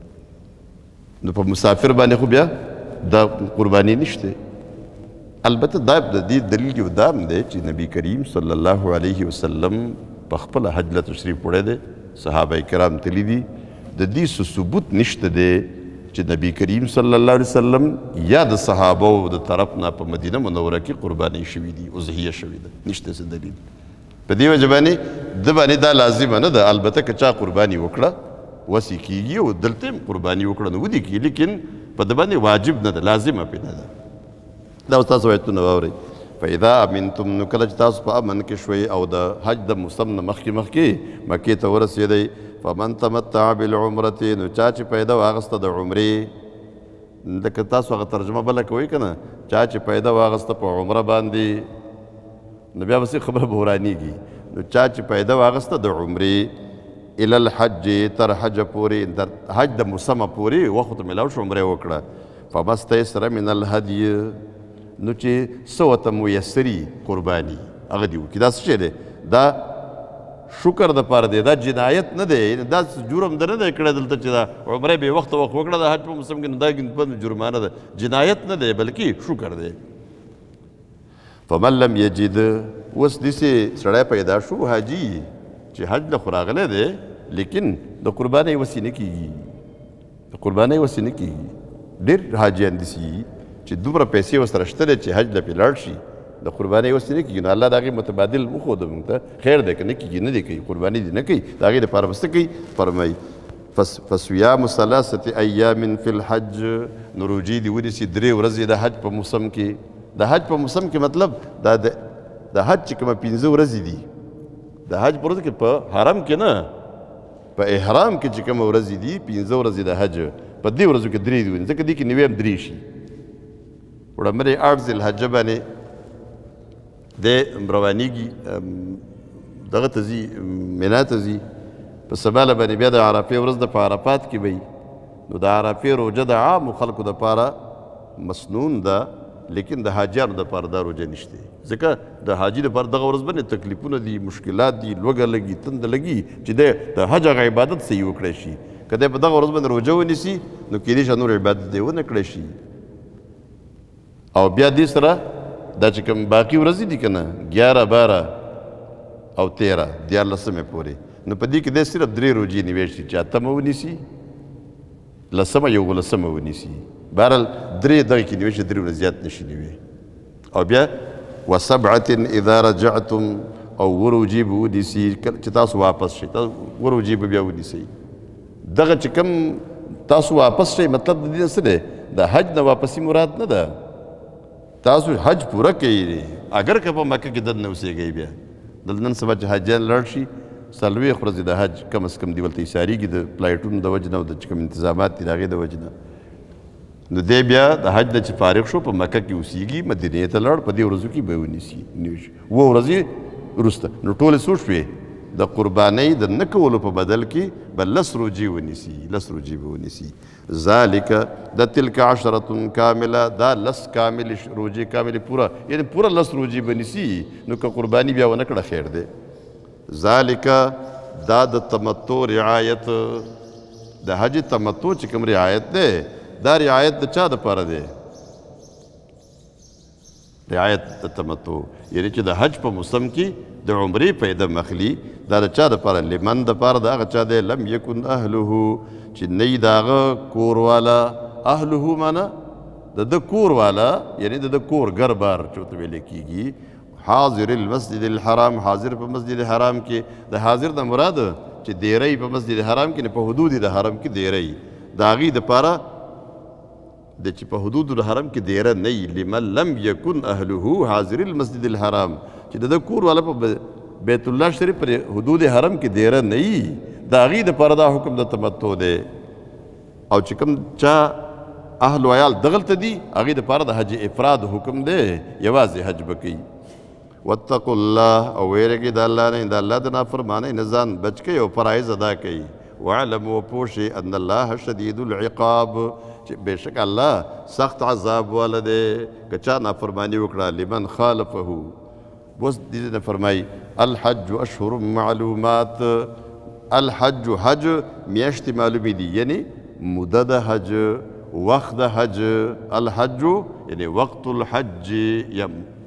نو په مسافر باندې خو بیا دا قرباني نشته البته دا د دې دلیل کې دا هم دی چې نبی کریم صلی الله علیه وسلم په خپله حج له تشریف وړی دی صحابه کرام تللی دي د دې څه ثبوت نشته دی چې نبی کریم صلی الله علیه وسلم یا د صحابو د طرف نه په مدینه منوره کې قرباني شوي دي اضحیه شوي ده نشته څه دلیل په دې وجه باندې د باندې دا لازمه نه ده البته که چا قرباني وکړه وسې کېږي او دلته هم قرباني وکړه نو ودې کېږي لیکن په ده باندې واجب نه ده لازمه پرې نه ده دا اوس تاسو آیتونه واورئ فاذا امنتم نو کله چې تاسو په امن کې شوئ او د حج د موسم نه مخکې مکې ته ورسېدئ فمن تمتع بالعمرة نو چا چې پیدا واغسته د عمرې لکه تاسو هغه ترجمه بله کوئ که نه چا چې پیدا واغسته په عمره باندې نو بیا بس خبره بحرانیږي نو چا چې پیدا واغسته د عمرې الی الحج تر حج پورې در حج د موسمه پورې وخت ورته میلاو شو عمرې وکړه فما استیسر من الهدي نو چې څه ورته میسري قرباني هغه دې وکړي دا څه شی دی دا شکر د پاره دی دا جنایت نه دی دا جرم ده نه دی کړی دلته چې دا عمرې بې وخته وخت وکړه د حج په موسم کې نو دا جرمانه ده جنایت نه دی بلکې شکر دی فمن لم یجد اوس داسې سړی پیدا شو حاجي چې حج له خو راغلی دی لیکن د قربانۍ وسې نه کېږي د قربانۍ وسې نه کېږي ډېر حاجیان داسې چې دومره پیسې ورسره شته دی چې حج له پرې لاړ شي د قربانۍ وسې نه کېږي نو الله د هغې متبادل وښوده موږ ته خیر دی که نه کېږي نه دی کوي قرباني دې نه کوي د هغې دپاره به څه کوي فرمایي فصیام 3 ایام فی الحج نو روجې دې ونیسي 3 ورځې د حج په موسم کې د حج په موسم کې مطلب دا د حج چې کومه 15 ورځې دي د حج په ورځ کې په حرم کې نه په احرام کې چې کومه ورځې دي 15 ورځې د حج په دې ورځو کې 3 دي ځکه دې کې نوې هم 3 شي وړاندې 8 ذوالحجه باندې د روانېږي دغه ته ځي منا ته ځي په سباله باندې بیا د عرفې ورځ د په عرفات کې به نو د عرفې روژه د عامو خلکو دپاره مسنون ده لیکن د حاجیانو دپاره دا روژه نشته ځکه د حاجي دپاره دغه ورځ باندې تکلیفونه دي مشکلات دي لوږه لګي تنده لګي چې د حج هغه عبادت صحیح وکړی شي که دی په دغه ورځ باندې روژه ونیسي نو کېدای شي نور عبادت دی ونه کړی شي او بیا دې سره دا چې کوم باقي ورځې دي که نه 11 12 او 13 14 پورې نو په دې کې دی صرف 3 روژې نیویشت شي چې 8 ونیسي 10 یو 11 ونیسي بهرحال 3 دغه کې نیویشت 3 ورځې زیات نشي نیوی او بیا و7 اذا رجعتم او وروجې به ونیسي چې تاسو واپس شئ وروجې به بیا ونیسئ دغه چې کوم تاسو واپس شئ مطلب د دې څه دی د حج نه واپسي مراد نه ده تاسو حج پوره کوي اگر که په مکه کې دننه اوسېږئ بیا دلته نن سبا چې حاجیان لاړ شي څلوېښت ورځې د حج کم از کم دی ولته ایسارېږي د فلایټونو د وجې نه او د چې کوم انتظامات دي د هغې د وجې نه. نو دی بیا د حج نه چې فارغ شو په مکه کې اوسېږي مدینې ته لاړ په دې ورځو کې به یې ونیسي 7 ورځې وروسته نو ټولې څو شوې د قربانۍ د نه کولو په بدل کې به 10 روجې ونیسي 10 روجې به ونیسي. ذالک د تلک عشرة کامله دا 10 کامل روجې کاملې پوره یعنې پوره 10 روجې به نیسي نو که قرباني بیا ونه کړه خیر دی. ذالک دا د تمتع رعایت د حج تمتع چې کوم رعایت دی دا رعایت د چا دپاره دی؟ رعایت د تمتع یعنی چې د حج په موسم کې د عمرې پیدا مخلي دا د چا دپاره؟ لمن دپاره د هغه چا دی لم یکن اهله چې نه وي د هغه کور والا. اهله معنا د ده کور والا یعنی د ده کور ګر بار چې ورته ویلی کېږي. حاضر المسجد الحرام حاضر په مسجد حرام کې د حاضر د مراد چې دیری په مسجد حرام کې نه په حدود د حرم کې دیری د هغې دپاره د چې په حدود د حرم کې دیره نه وي. لمن لم یکن اهله حاضر المسجد الحرام چې د ده کور والا په بیت الله شریف پر حدود حرم کې دیره نه وي د هغې دپاره دا حکم د تمتع دی. او چې کوم چا اهل و عیال دغلته دي هغې دپاره د حج افراد حکم دی یوازې حج به کوي. واتقوا الله او ویرېږئ د الله نه د الله د نافرمانۍ نه ځان بچ کوئ او فرایض ادا کوئ. واعلموا پوه شئ ان الله شدید العقاب چې بېشک الله سخت عذاب والا دی که چا نافرماني وکړه. لمن خالفه اوس دې نه فرمایي الحج اشهر معلومات. الحج حج میاشتې معلومې دي یعنی موده د حج وقت د حج. الحج یعنی وقت الحج یا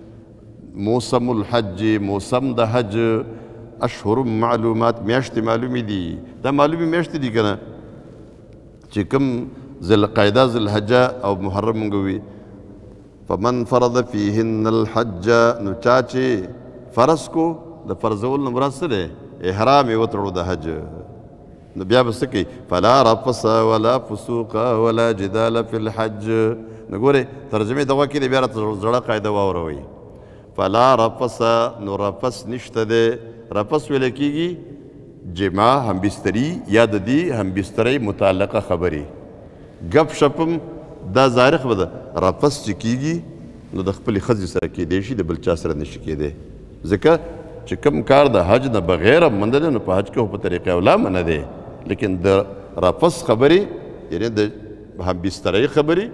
موسم الحج موسم د حج. اشهر معلومات میاشتې معلومې دي دا معلومې میاشتې دي که نه چې کوم ذوالقعده ذوالحجه او محرم مونږ وي. فمن فرض فیهن الحج نو چا چې فرض کو د فرضول نه مراد څه دی؟ احرام یې وتړو د حج نو بیا به څه کوي؟ فلا رفث ولا فسوق ولا جدال فی الحج. نو ګورې ترجمې دغه کې دی بیا راته زړه قاعده واوروئ. فلا رفث نو رفث نشته دی. رفث ویلی کېږي جما همبستري یا د دې همبسترۍ متعلقه خبرې ګپ شپم دا ظاهره خبره ده. رفث چې کېږي نو د خپلې ښځې سره کېدی شي د بل چا سره نشي کېدی ځکه چې کوم کار د حج نه بغیر منده دی نو په حج کې خو په طریقه اولا منه دی لیکن د رفث خبرې یعنې د همبسترۍ خبرې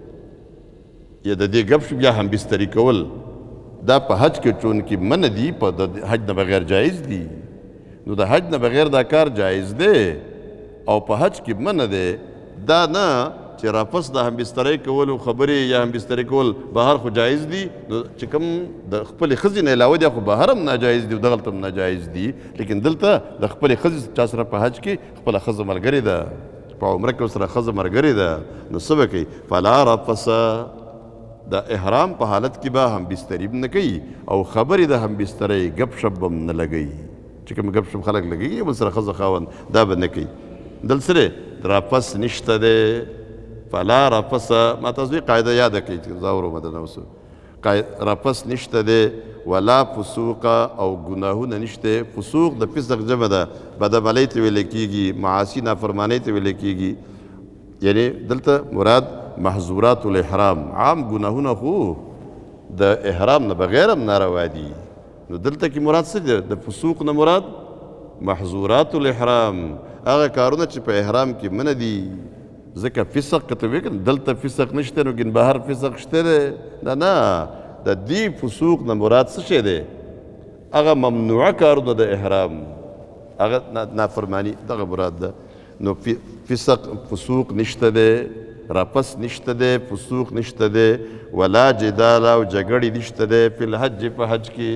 یا د دې ګپ شپ یا همبستري کول دا په حج کې چونکې منه دي په د حج نه بغیر جایز دي نو د حج نه بغیر دا کار جایز دی او په حج کې منه دی. دا نه چې رفث د همبسترۍ کولو خبرې یا همبستري کول بهر خو جایز دي نو چې کوم د خپلې ښځې نه علاوه دي خو بهر هم ناجایز دي او دغلته هم ناجایز دي لیکن دلته د خپلې ښځې چا سره په حج کې خپله ښځه ملګرې ده په عمره کې ورسره ښځه ملګرې ده نو څه به کوي؟ فلا رفث د احرام په حالت کې به همبستري هم نه کوي او خبرې د همبسترۍ ګپ شپ به هم نه لګوي چې کوم ګپ شپ خلک لګوي بل سره ښځه خاوند دا به نه کوي. دلته سره رفث نشته دی. فلا رفث ما تاسو قاعده یاده کړئ چې زاورو مدنه اوسو رفث نشته دی. ولا فسوق او ګناهونه نشته. فسوق د فسق جمع ده بدعملۍ ته ویلی کېږي معاصي نافرمانۍ ته ویلی کېږي یعنی دلته مراد محظورات الاحرام عام ګناهونه خو د احرام نه بغیر هم ناروا دي نو دلته کې مراد څه دی؟ د فسوق نه مراد محظورات الاحرام هغه کارونه چې په احرام کې منه دي ځکه فسق که ته وایې که دلته فسق نشته نو ګن بهر فسق شته دی نه د دې فسوق نه مراد څه شی دی؟ هغه ممنوعه کارونه د احرام هغه نافرماني دغه مراد ده. نو فسق فسوق نشته دی رفث نشته دی فسوق نشته دی ولا جدال او جګړې نشته دی فی الحج په حج کې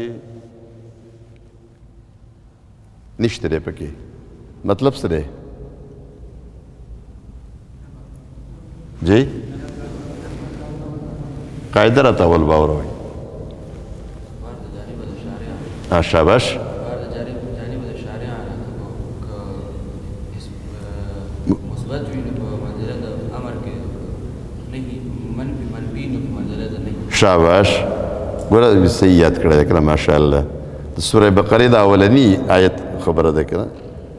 نشته دی پکې مطلب څه دی؟ جی قاعده راته اول باوروئ. شاباش شاباش ګوره صحیح یاد کړی دی که نه ماشاءالله سورہ بقرہ دا اولنی آیت خبر ده کنه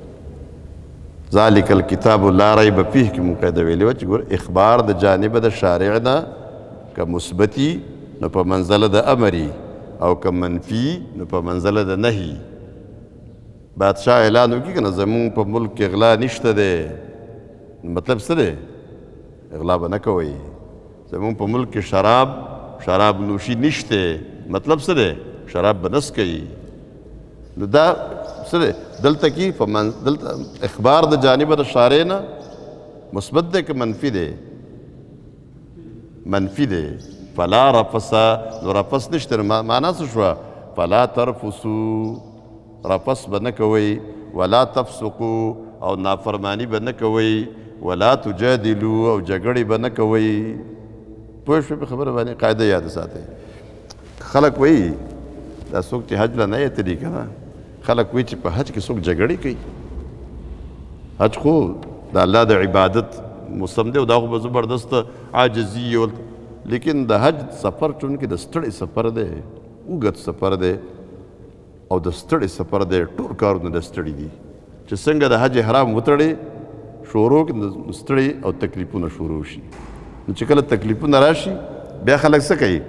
ذالک الکتاب لا ریب فیه کی مقیده ویلی و چې ګور اخبار د جانب د شارع نه که مثبتی نو په منزله د امری او که منفی نو په منزله د نهی بادشاہ اعلان وکړي که نه زمونږ په ملک کې اغلا نشته دی مطلب څه دی اغلا به نه کوئ زمونږ په ملک کې شراب نوشي نشته مطلب څه دی شراب به نس کوي نو دا څه دی دلته کې دلته اخبار د جانب د شارع نه مثبت دی که منفي دی منفي دی فلا رفس نو رفس نشته معنا څه شوه فلا ترفسو رفس به نه کوئ ولا تفسقو او نافرمانی به نه کوئ ولا تجادلو او جګړې به نه کوئ پوه شوې په خبره باندې قاعده یاد ساتئ خلک وایي دا څوک چې حج له نه یتلي که نه خلک وایي چې په حج کې څوک جګړې کوي حج خو د الله د عبادت موسم دی او دا خو به زبردست عاجزي لیکن د حج سفر چونکې د ستړی سفر دی اوږد سفر دی او د ستړی سفر دی ټول کارونه د ستړي دي چې څنګه د حج احرام وتړې شروع کې ستړي او تکلیفونه شروع شي نو چې کله تکلیفونه راشي بیا خلک څه کوي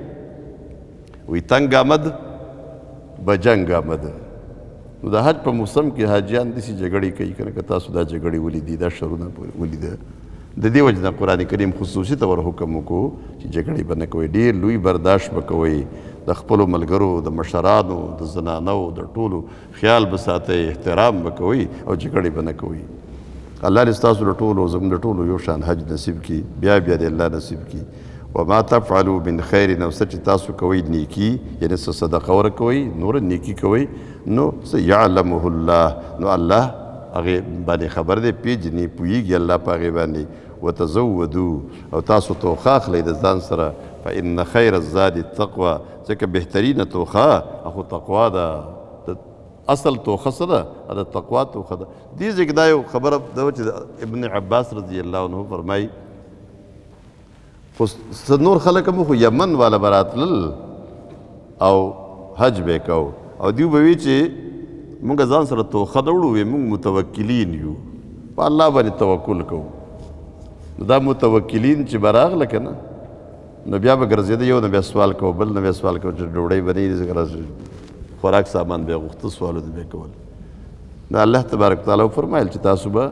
وی تنگ آمد به جنگ آمد نو د حج په موسم کې حاجیان داسې جګړې کوي که نه که تاسو دا جګړې ولیدي دا شرونه ولیده د دې وجې نه قرآن کریم خصوصي طور حکم وکړو چې جګړې به نه کوئ ډېر لوی برداشت به کوئ د خپلو ملګرو د مشرانو د زنانو د ټولو خیال به ساتئ احترام به کوئ او جګړې به نه کوئ الله دې ستاسو د ټولو زموږ د ټولو یو شان حج نصیب کړي بیا بیا دې الله نصیب کړي وما تفعلوا من خیر نو څه چې تاسو کوئ نیکي یعنې څه صدقه ورکوئ نور نیکي کوئ نو څه یعلمه الله نو الله هغې باندې خبر دی پیژني پوهیږي الله په هغې باندې وتزودو او تاسو توخه اخلئ د ځان سره فإن خیر الزاد التقوى ځکه بهترینه توخه خو تقوا ده اصل توخه څه ده د تقوا توخه ده دې ځای کې دا یو خبره ده چې ابن عباس رضی الله عنه فرمایي خو څه نور خلک هم خو یمن والا به راتلل او حج به یې کو او دوی به وي چې مونږ ځان سره توخه دوړو وی مونږ متوکلین یو په الله باندې توکل کوو نو دا متوکلین چې به راغله که نه نو بیا به ګرځېده یو نه بیا سوال کوو بل نه بیا سوال کوو چې ډوډۍ به نه وي خوراک سامان به یې غوښته سوالونه به یې کول نو الله تبارک تعالی وفرمایل چې تاسو به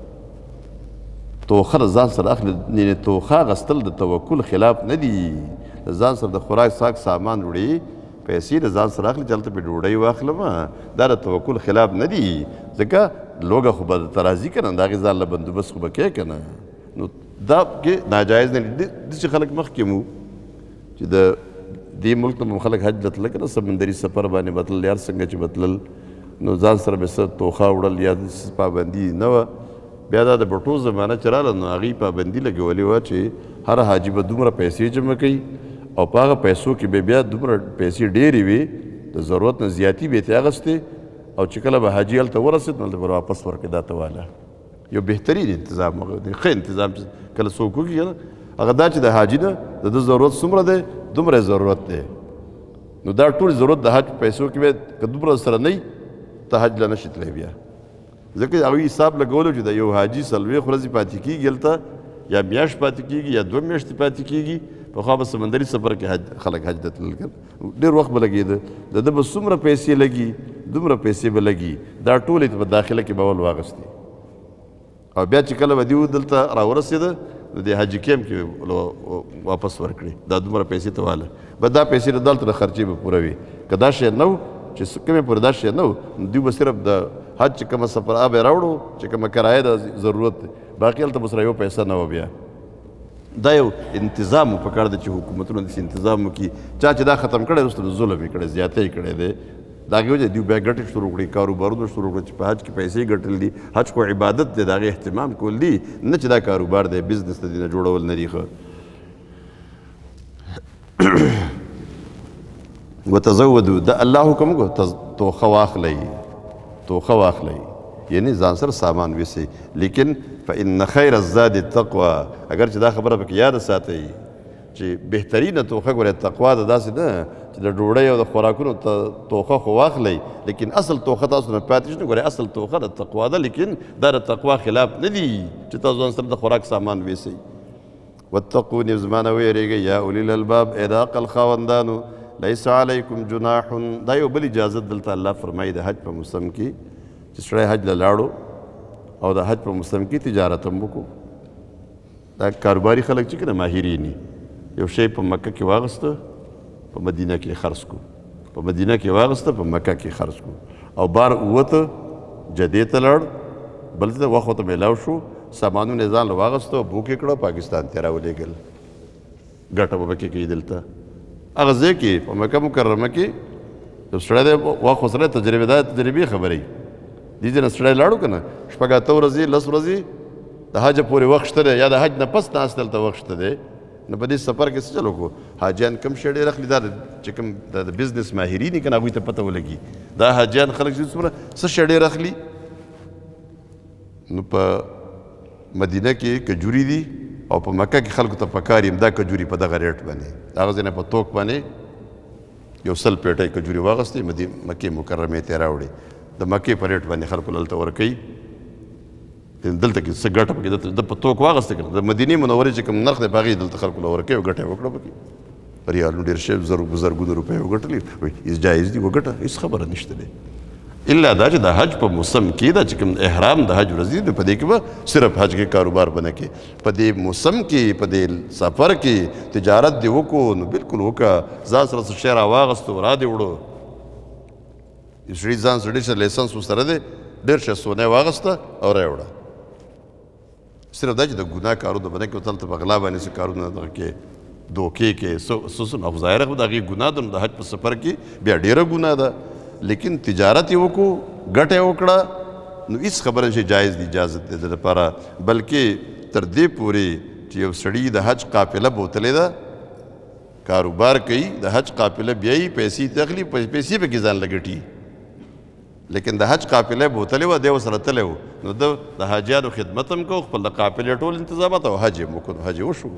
توخه د ځان سره اخلي یعنې توخه اخیستل د توکل خلاف نه دي د ځان سره د خوراک سامان وړي پیسې د ځان سره اخلي چې هلته پې ډوډۍ واخلم دا د توکل خلاف نه دي ځکه لوږه خو به درته راځي که نه د هغې ځان له بندوبست خو به کوې که نه نو دا کې ناجایز نه دي داسې خلک مخکې مو چې د دې ملک ته خلک حج ته تلل که نه سمندري سفر باندې به تلل هر څنګه چې به تلل نو ځان سره به څه توخه وړل یا داسې پابندي نه وه بیا دا د بټو زمانه چې راغله نو هغې پابندي لګولې وه چې هر حاجي به دومره پیسې جمع کوي او په هغه پیسو کې به بیا دومره پیسې ډېرې وي د ضرورت نه زیاتي به یې ترې اخیستې او چې کله به حاجي هلته ورسېد نو هلته به واپس ورکړې دا ته واله یو بهترین انتظام ښه انتظام چې کله څوک وکړي که نه هغه دا چې د حاجي نه د ده ضرورت څومره دی دومره ضرورت دی نو دا ټول ضرورت د حج پیسو کې به که دومره سره نه وي ته حج له نشي تللی بیا ځکه هغوی حساب لګولو چې د یو حاجي څلوېښت ورځې پاتې کېږي هلته یا میاشت پاتې کېږي یا 2 میاشتې پاتې کېږي پخوا به سمندري سفر کې خلک حج ته تلل کړه ډېر وخت به لګېده د ده به څومره پیسې لګي دومره پیسې به لګي دا ټول یې په داخله کې به اول واخیستې او بیا چې کله به دوی دلته راورسېده نو د حج کیمپ کې واپس ورکړي دا دومره پیسې ته واله به دا پیسې د دلته د خرچې به پوره وي که دا شی نه و چې کومې پورې دا شی نه و نو دوی به صرف د حج چې کومه سفر به یې راوړو چې کومه کرایه د ضرورت دی باقي هلته به سره یو پیسه نه وه بیا دا یو انتظام و پکار دی چې حکومتونه داسې انتظام وکړي چا چې دا ختم کړی وروسته نو ظلم یې کړی زیاتی یې کړی دی د هغې وجه دوی بیا ګټې شروع کړي کاروبارونه شروع کړي چې په حج کې پیسې ګټل دي حج خو عبادت دی د هغې اهتمام کول دي نه چې دا کاروبار دی بزنس د دې نه جوړول نه دي ښه وتزودو د الله حکم وکړو توخه واخلئ توخه واخلئ یعنی ځان سره سامان ویسئ لیکن فإن خیر الزاد التقوى اگر چې دا خبره پکې یاد ساتئ چې بهترینه توخه ګوره تقوا ده داسې نه چې د ډوډۍ او د خوراکونو توخه خو واخلی لیکن اصل توخه تاسو نه پاتې شي. ګورئ اصل توخه د تقوا ده لیکن دا د تقوا خلاف نه دي چې تاسو ځان سره د خوراک سامان ویسئ. واتقوني زما نه ویرېږئ یا اولی الالباب ای د عقل خاوندانو لیس علیکم جناح. دا یو بل اجازت دلته الله فرمایي د حج په موسم کې چې سړی حج له لاړو او د حج په موسم کې تجارت هم وکړو. دا کاروباري خلک چې که نه ماهرین یو شی په مکه کې واغسته په مدینه کې خرڅ کو، په مدینه کې واغسته په مکه کې خرڅ کو او بار ووته جدې ته لاړ بل ته وخت ورته میلاو شو سامانونه یې ځان له واغسته بوک یې کړه پاکستان ته راولېږل. ګټه به پکې کوي دلته هغه ځای کې په مکه مکرمه کې یو سړی دی وخت ورسره تجربې خبرې دې ځای نه سړی لاړو که نه شپږ اته ورځې 10 ورځې د حجه پورې وخت شته دی یا د حج نه پس ناست دلته وخت شته دی. نو په دې سفر کې څه چل وکړو حاجیان کم شی ډېر اخلي دا چې کوم د بزنس ماهرین دي که نه هغوی ته پته ولګي دا حاجیان خلک چې څومره څه شی ډېر اخلي. نو په مدینه کې کجوري دي او په مکه کې خلکو ته پکار یم دا کجوري په دغه ریټ باندې هغه ځای نه په توک باندې یو 100 پیټۍ کجوري واغستې مکې مکرمې ته یې راوړې د مکې په ریټ باندې خلکو دلته ورکوي. دلته کې څه ګټه پکې دلته د په توک واغسته که نه د مدینې منورې چې کوم نرخ دی په هغې دلته خلکو له ورکوي او ګټه یې وکړه پکې ریالونو ډېر شی زرګونه روپۍ وګټلې وایي جایز دي وګټه هېڅ خبره نشته دی الا دا چې د حج په موسم کې دا چې کوم احرام د حج ورځ دي په دې کې به صرف حج کې کاروبار به نه کوې. په دې موسم کې په دې سفر کې تجارت دې وکړو نو بالکل وکړه ځان سره څه شی راواغستو را دې وړو یو سړي ځان سره ډېر لیسنس ورسره دی ډېر شی سونه یې واغسته او را یې وړه. صرف دا چې د ګناه کارونه به نه کوي دلته په غلا باندې څه کارونه دغه کې دوکې کې څه خو ظاهره خو د هغې ګناه ده نو د حج په سفر کې بیا ډېره ګناه ده لیکن تجارت یې وکړو ګټه یې وکړه نو هېڅ خبره نشي جایز دی اجازت دی د لپاره. بلکې تر دې پورې چې یو سړي د حج قافله بوتلې ده کاروبار کوي د حج قافله بیایي پیسې تخلي پیسې پکې ځان لګټي لیکن د حج قافله بوتلې وه دی ورسره تللی و نو ده د حاجیانو خدمت هم کو خپل د قافلې ټول انتظامات او حج یې وکړو حج یې وشو.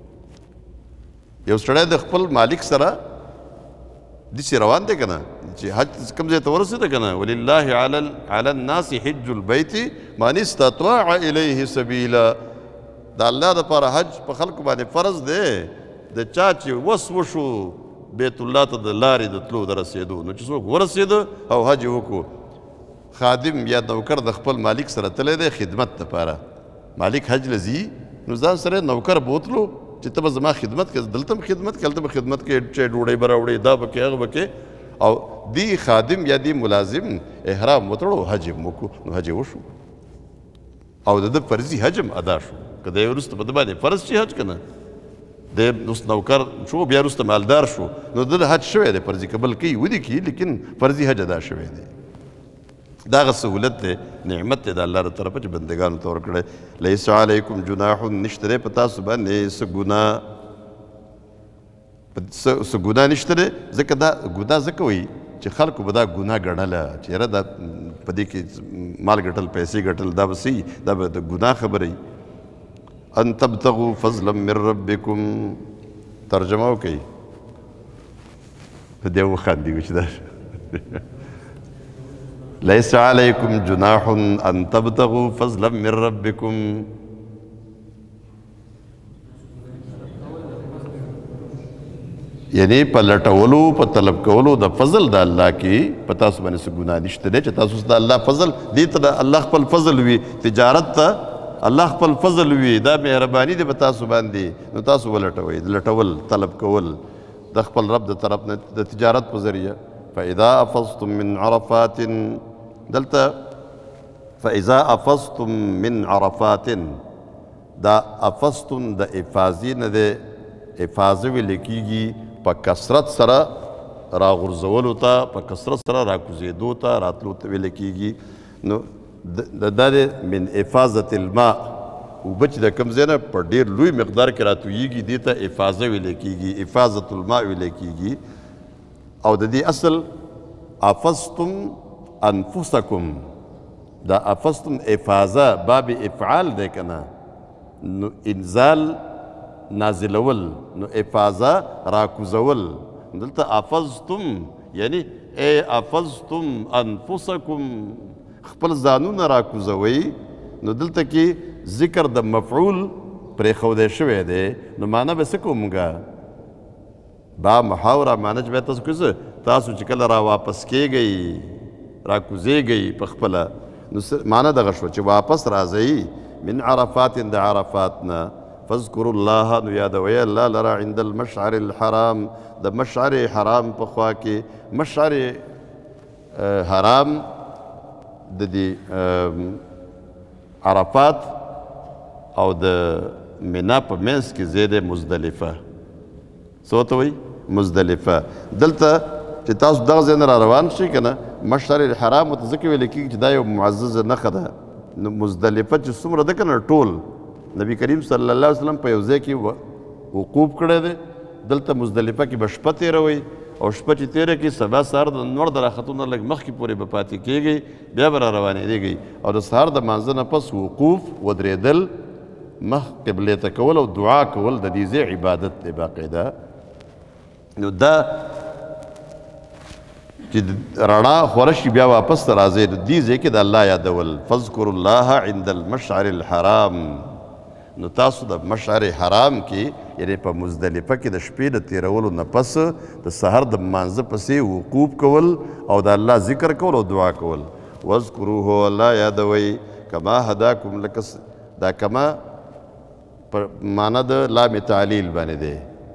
یو سړی د خپل مالک سره داسې روان دی که نه چې حج کوم ځای ته ورسېده که نه ولله علی الناس حج البیت من استطاع الیه سبیلا د الله دپاره حج په خلکو باندې فرض دی د چا چې وس وشو بیت الله ته د لارې د تلو د رسېدو نو چې څوک ورسېده او حج یې وکړو. خادم یا نوکر د خپل مالک سره تللی دی خدمت دپاره مالک حج له ځي نو ځان سره نوکر بوتلو چې ته به زما خدمت کوې دلته هم خدمت کوې هلته به خدمت کوې چې ډوډۍ به راوړې دا به کوې هغه به کوې او دی خادم یا دی ملازم احرام وتړو حج یې وکړو نو حج یې وشو او د ده فرضي حج هم ادا شو. که دی وروسته په ده باندې فرض شي حج که نه دی اوس نوکر شو بیا وروسته مالدار شو نو د حج شوی دی فرضي که بل کوي ودې کوي لیکن فرضي حج ادا شوی دی. دا هغه سهولت دی نعمت دی د الله له طرفه چې بندګانو ته ورکړی. لیس علیکم جناح نشته دی په تاسو باندې څه ګناه نشته دی ځکه دا ګناه ځکه وایي چې خلکو به دا ګناه ګڼله چې یاره دا په دې کې مال ګټل پیسې ګټل دا به څه دا به د ګناه خبره وي. ان تبتغوا فضلا من ربکم ترجمه وکړئ په دې وخاندي چې دا لیس علیکم جناح ان تبتغوا فضلا من ربکم یعنی په لټولو په طلب کولو د فضل د الله کې په تاسو باندې څه ګناه نشته دی چې تاسو د الله فضل دې ته د الله خپل فضل وي تجارت ته الله خپل فضل وي دا مهرباني دی په تاسو باندې نو تاسو ولټوئ لټول طلب کول د خپل رب د طرف نه د تجارت په ذریعه. فاذا افضتم من عرفات دلته فاذا افضتم من عرفات دا افضتم د افاظې نه دی افاظه ویل کېږي په کثرت سره راغورځولو ته په کثرت سره راکوزېدو ته راتلو ته ویل کېږي. نو دا دی من افاظة الماء اوبه چې د کوم ځای نه په ډېر لوی مقدار کې راتویږي دې ته افاظه ویل کېږي افاظة الماء ویل کېږي. او د دې اصل افضتم انفسکم دا افضتم افاظه باب افعال دی که نه نو انزال نازلول نو افاظه راکوزول دلته افضتم یعنی ای افضتم انفسکم خپل ځانونه راکوزوئ نو دلته کې ذکر د مفعول پرېښودی شوی دی نو معنی به څه کوو مونږه با محاوره معنی چې باید تاسو کوي تاسو چې کله را واپس کیږئ راکوزیږئ په خپله نو معنی دغه شوه چې واپس راځئ من عرفات د عرفات نه فاذکروا الله نو یادوئ الله لره عند المشعر الحرام د مشعر حرام په خوا کې مشعر حرام د دې عرفات او د منا په منځ کې ځای دی مزدلفه څه ورته وایي مزدلفه دلته چې تاسو دغه ځای نه را روان شئ که نه مشعر الحرام ورته ځکه ویل کېږي چې دا یو معززه نښه ده نو مزدلفه چې څومره ده که نه ټول نبی کریم صلی الله علیه وسلم په یو ځای کې وقوف کړی دی دلته مزدلفه کې به شپه تېروئ او شپه چې تېره کړي سبا سهار د نور د راختو نه لږ مخکې پورې به پاتې کېږئ بیا به را روانېدېږئ او د سهار د مانځه نه پس وقوف ودرېدل مخ قبلې ته کول او دعا کول د دې ځای عبادت دی باقاعده نو دا چې رڼا خوره شي بیا واپس ته راځئ د دې ځای کې د الله یادول فاذکروا الله عند المشعر الحرام نو تاسو د مشعر حرام کې یعنی په مزدلفه کې د شپې د تېرولو نه پس د سحر د مانځه پسې وقوف کول او د الله ذکر کول او دعا کول واذکروه الله یادوئ کما هداکم لکه دا کما پر معنی د لام تعلیل باندې دی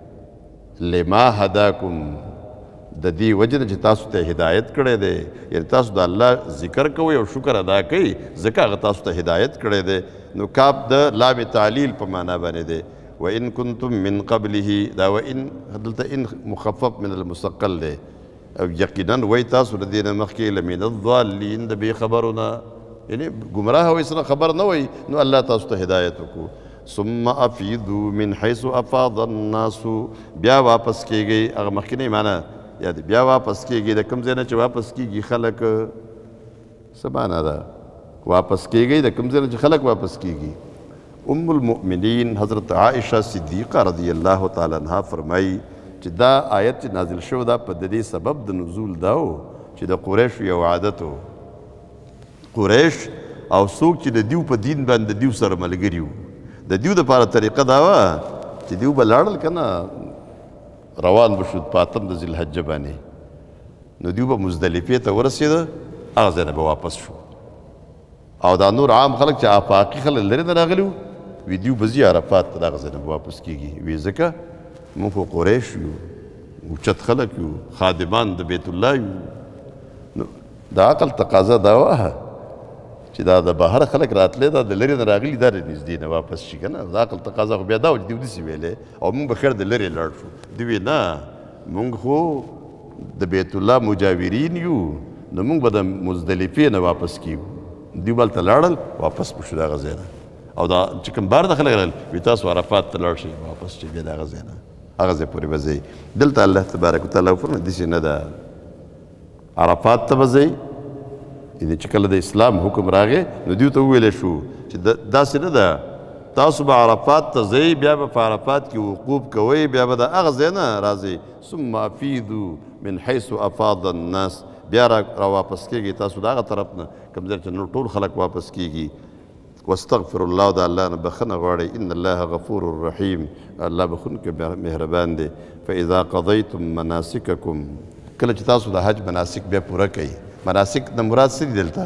لما هداکم د دې وجه نه چې تاسو ته هدایت کړی دی یعنی تاسو د الله ذکر کوئ او شکر ادا کوئ ځکه هغه تاسو ته هدایت کړی دی نو کاف د لام تعلیل په معنا باندې دی وان کنتم من قبله دا وان دلته ان مخفف من المثقل دی او یقینا وای تاسو د دې نه مخکې لمن الضالین د بې خبرونه یعنی ګمراه وای سره خبر نه وای نو الله تاسو ته هدایت وکړو ثم افیدوا من حیث افاض الناس بیا واپس کیږئ هغه مخکینی معنا یا بیا واپس کیږي د کوم ځای نه چې واپس کیږي خلک څه معنا ده واپس کیږي د کوم ځای نه چې خلک واپس کیږي ام المؤمنین حضرت عائشہ صدیقہ رضی الله تعالی عنها فرمایي چې دا آیت چې نازل شو دا په د دې سبب د نزول دا و چې د قریشو یو عادت و قریش او څوک چې د دیو په دین باندې دیو سره ملګري وو د دیو دپاره طریقه دا وه چې دیو به لاړل که نه روان بشو پاتم د ذوالحجه باندې نو دیو به مزدلفې ته ورسېده هغه ځای نه به واپس شو او دا نور عام خلک چې آفاقي خلک لرې نه راغلي وو وي دیو به ځي عرفات ته د هغه ځای نه به واپس کېږي وی ځکه موږ خو قریش یو اوچت خلک یو خادمان د بیت الله یو نو د عقل تقاضا دا وه چې دا د بهر خلک راتللی دا د لرې نه راغلي دا د نږدې نه واپس شي که نه د عقل تقاضا خو بیا دا و چې دوی داسې ویلی او موږ به خیر د لرې لاړ شو دوی وی نه موږ خو د بیت الله مجاورین یو نو موږ به د مزدلفې نه واپس کیږو دوی به هلته لاړل واپس به شو د هغه ځای نه او دا چې کوم بار د خلک راغلل وي تاسو عرفات ته لاړ شئ واپس شئ بیا د هغه ځای نه هغه ځای پورې به ځئ دلته الله تبارک وتعالی وفرمایي داسې نه ده عرفات ته به ځئ یعنی چې کله د اسلام حکم راغی نو دوی ته وویلی شو چې داسې نه ده تاسو به عرفات ته ځئ بیا به په عرفات کې وقوف کوئ بیا به د هغه ځای نه راځئ ثم افیدوا من حیث افاض الناس بیا را واپس کېږي تاسو د هغه طرف نه کوم ځای چې نور ټول خلک واپس کېږي واستغفر الله د الله نه بخښنه غواړئ ان الله غفور رحیم الله بخښونکی مهربان دی فاذا قضیتم مناسککم کله چې تاسو د حج مناسک بیا پوره کوئ مناسک نه مراد څه دي دلته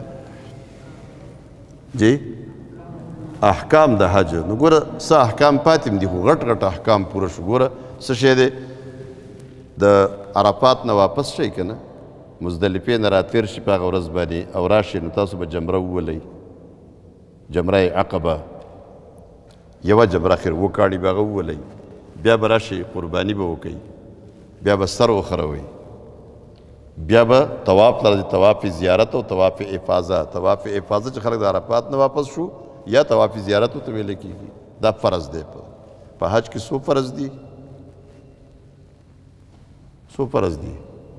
جی احکام د حج نو ګوره څه احکام پاتې دي خو غټ غټ احکام پوره شو ګوره څه شی دی د عرفات نه واپس شئ که نه مزدلفې نه راتېر شي په هغه ورځ باندې او راشئ نو تاسو به جمره وولئ جمره عقبه یوه جمره خیر وکاڼي به هغه وولئ بیا به راشئ قرباني به وکئ بیا به سر وخروئ بیا به طواف لري طواف زیارت او طواف افاظه طواف افاظه چې خلک د عرفات نه واپس شو یا طواف زیارت ته ویل کېږي دا فرض دی په حج کې څو فرض دي څو فرض دي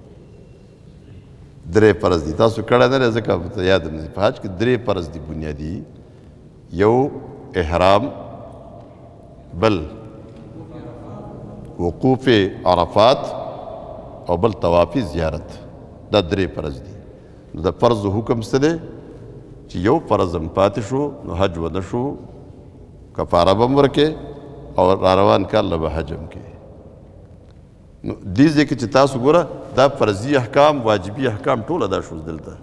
درې فرض دي تاسو کړی نه دی ځکه یاد نه دي په حج کې درې فرض دي بنیادي یو احرام بل وقوف عرفات او بل طوافي زیارت دا 3 فرض دي. نو د فرض حکم څه دی چې یو فرض هم پاتې شو نو حج ونه شو، کفاره به هم ورکې او را روان کال له به حج هم کوې. نو دې ځای کې چې تاسو ګوره دا فرضي احکام واجبي احکام ټول ادا شو دلته.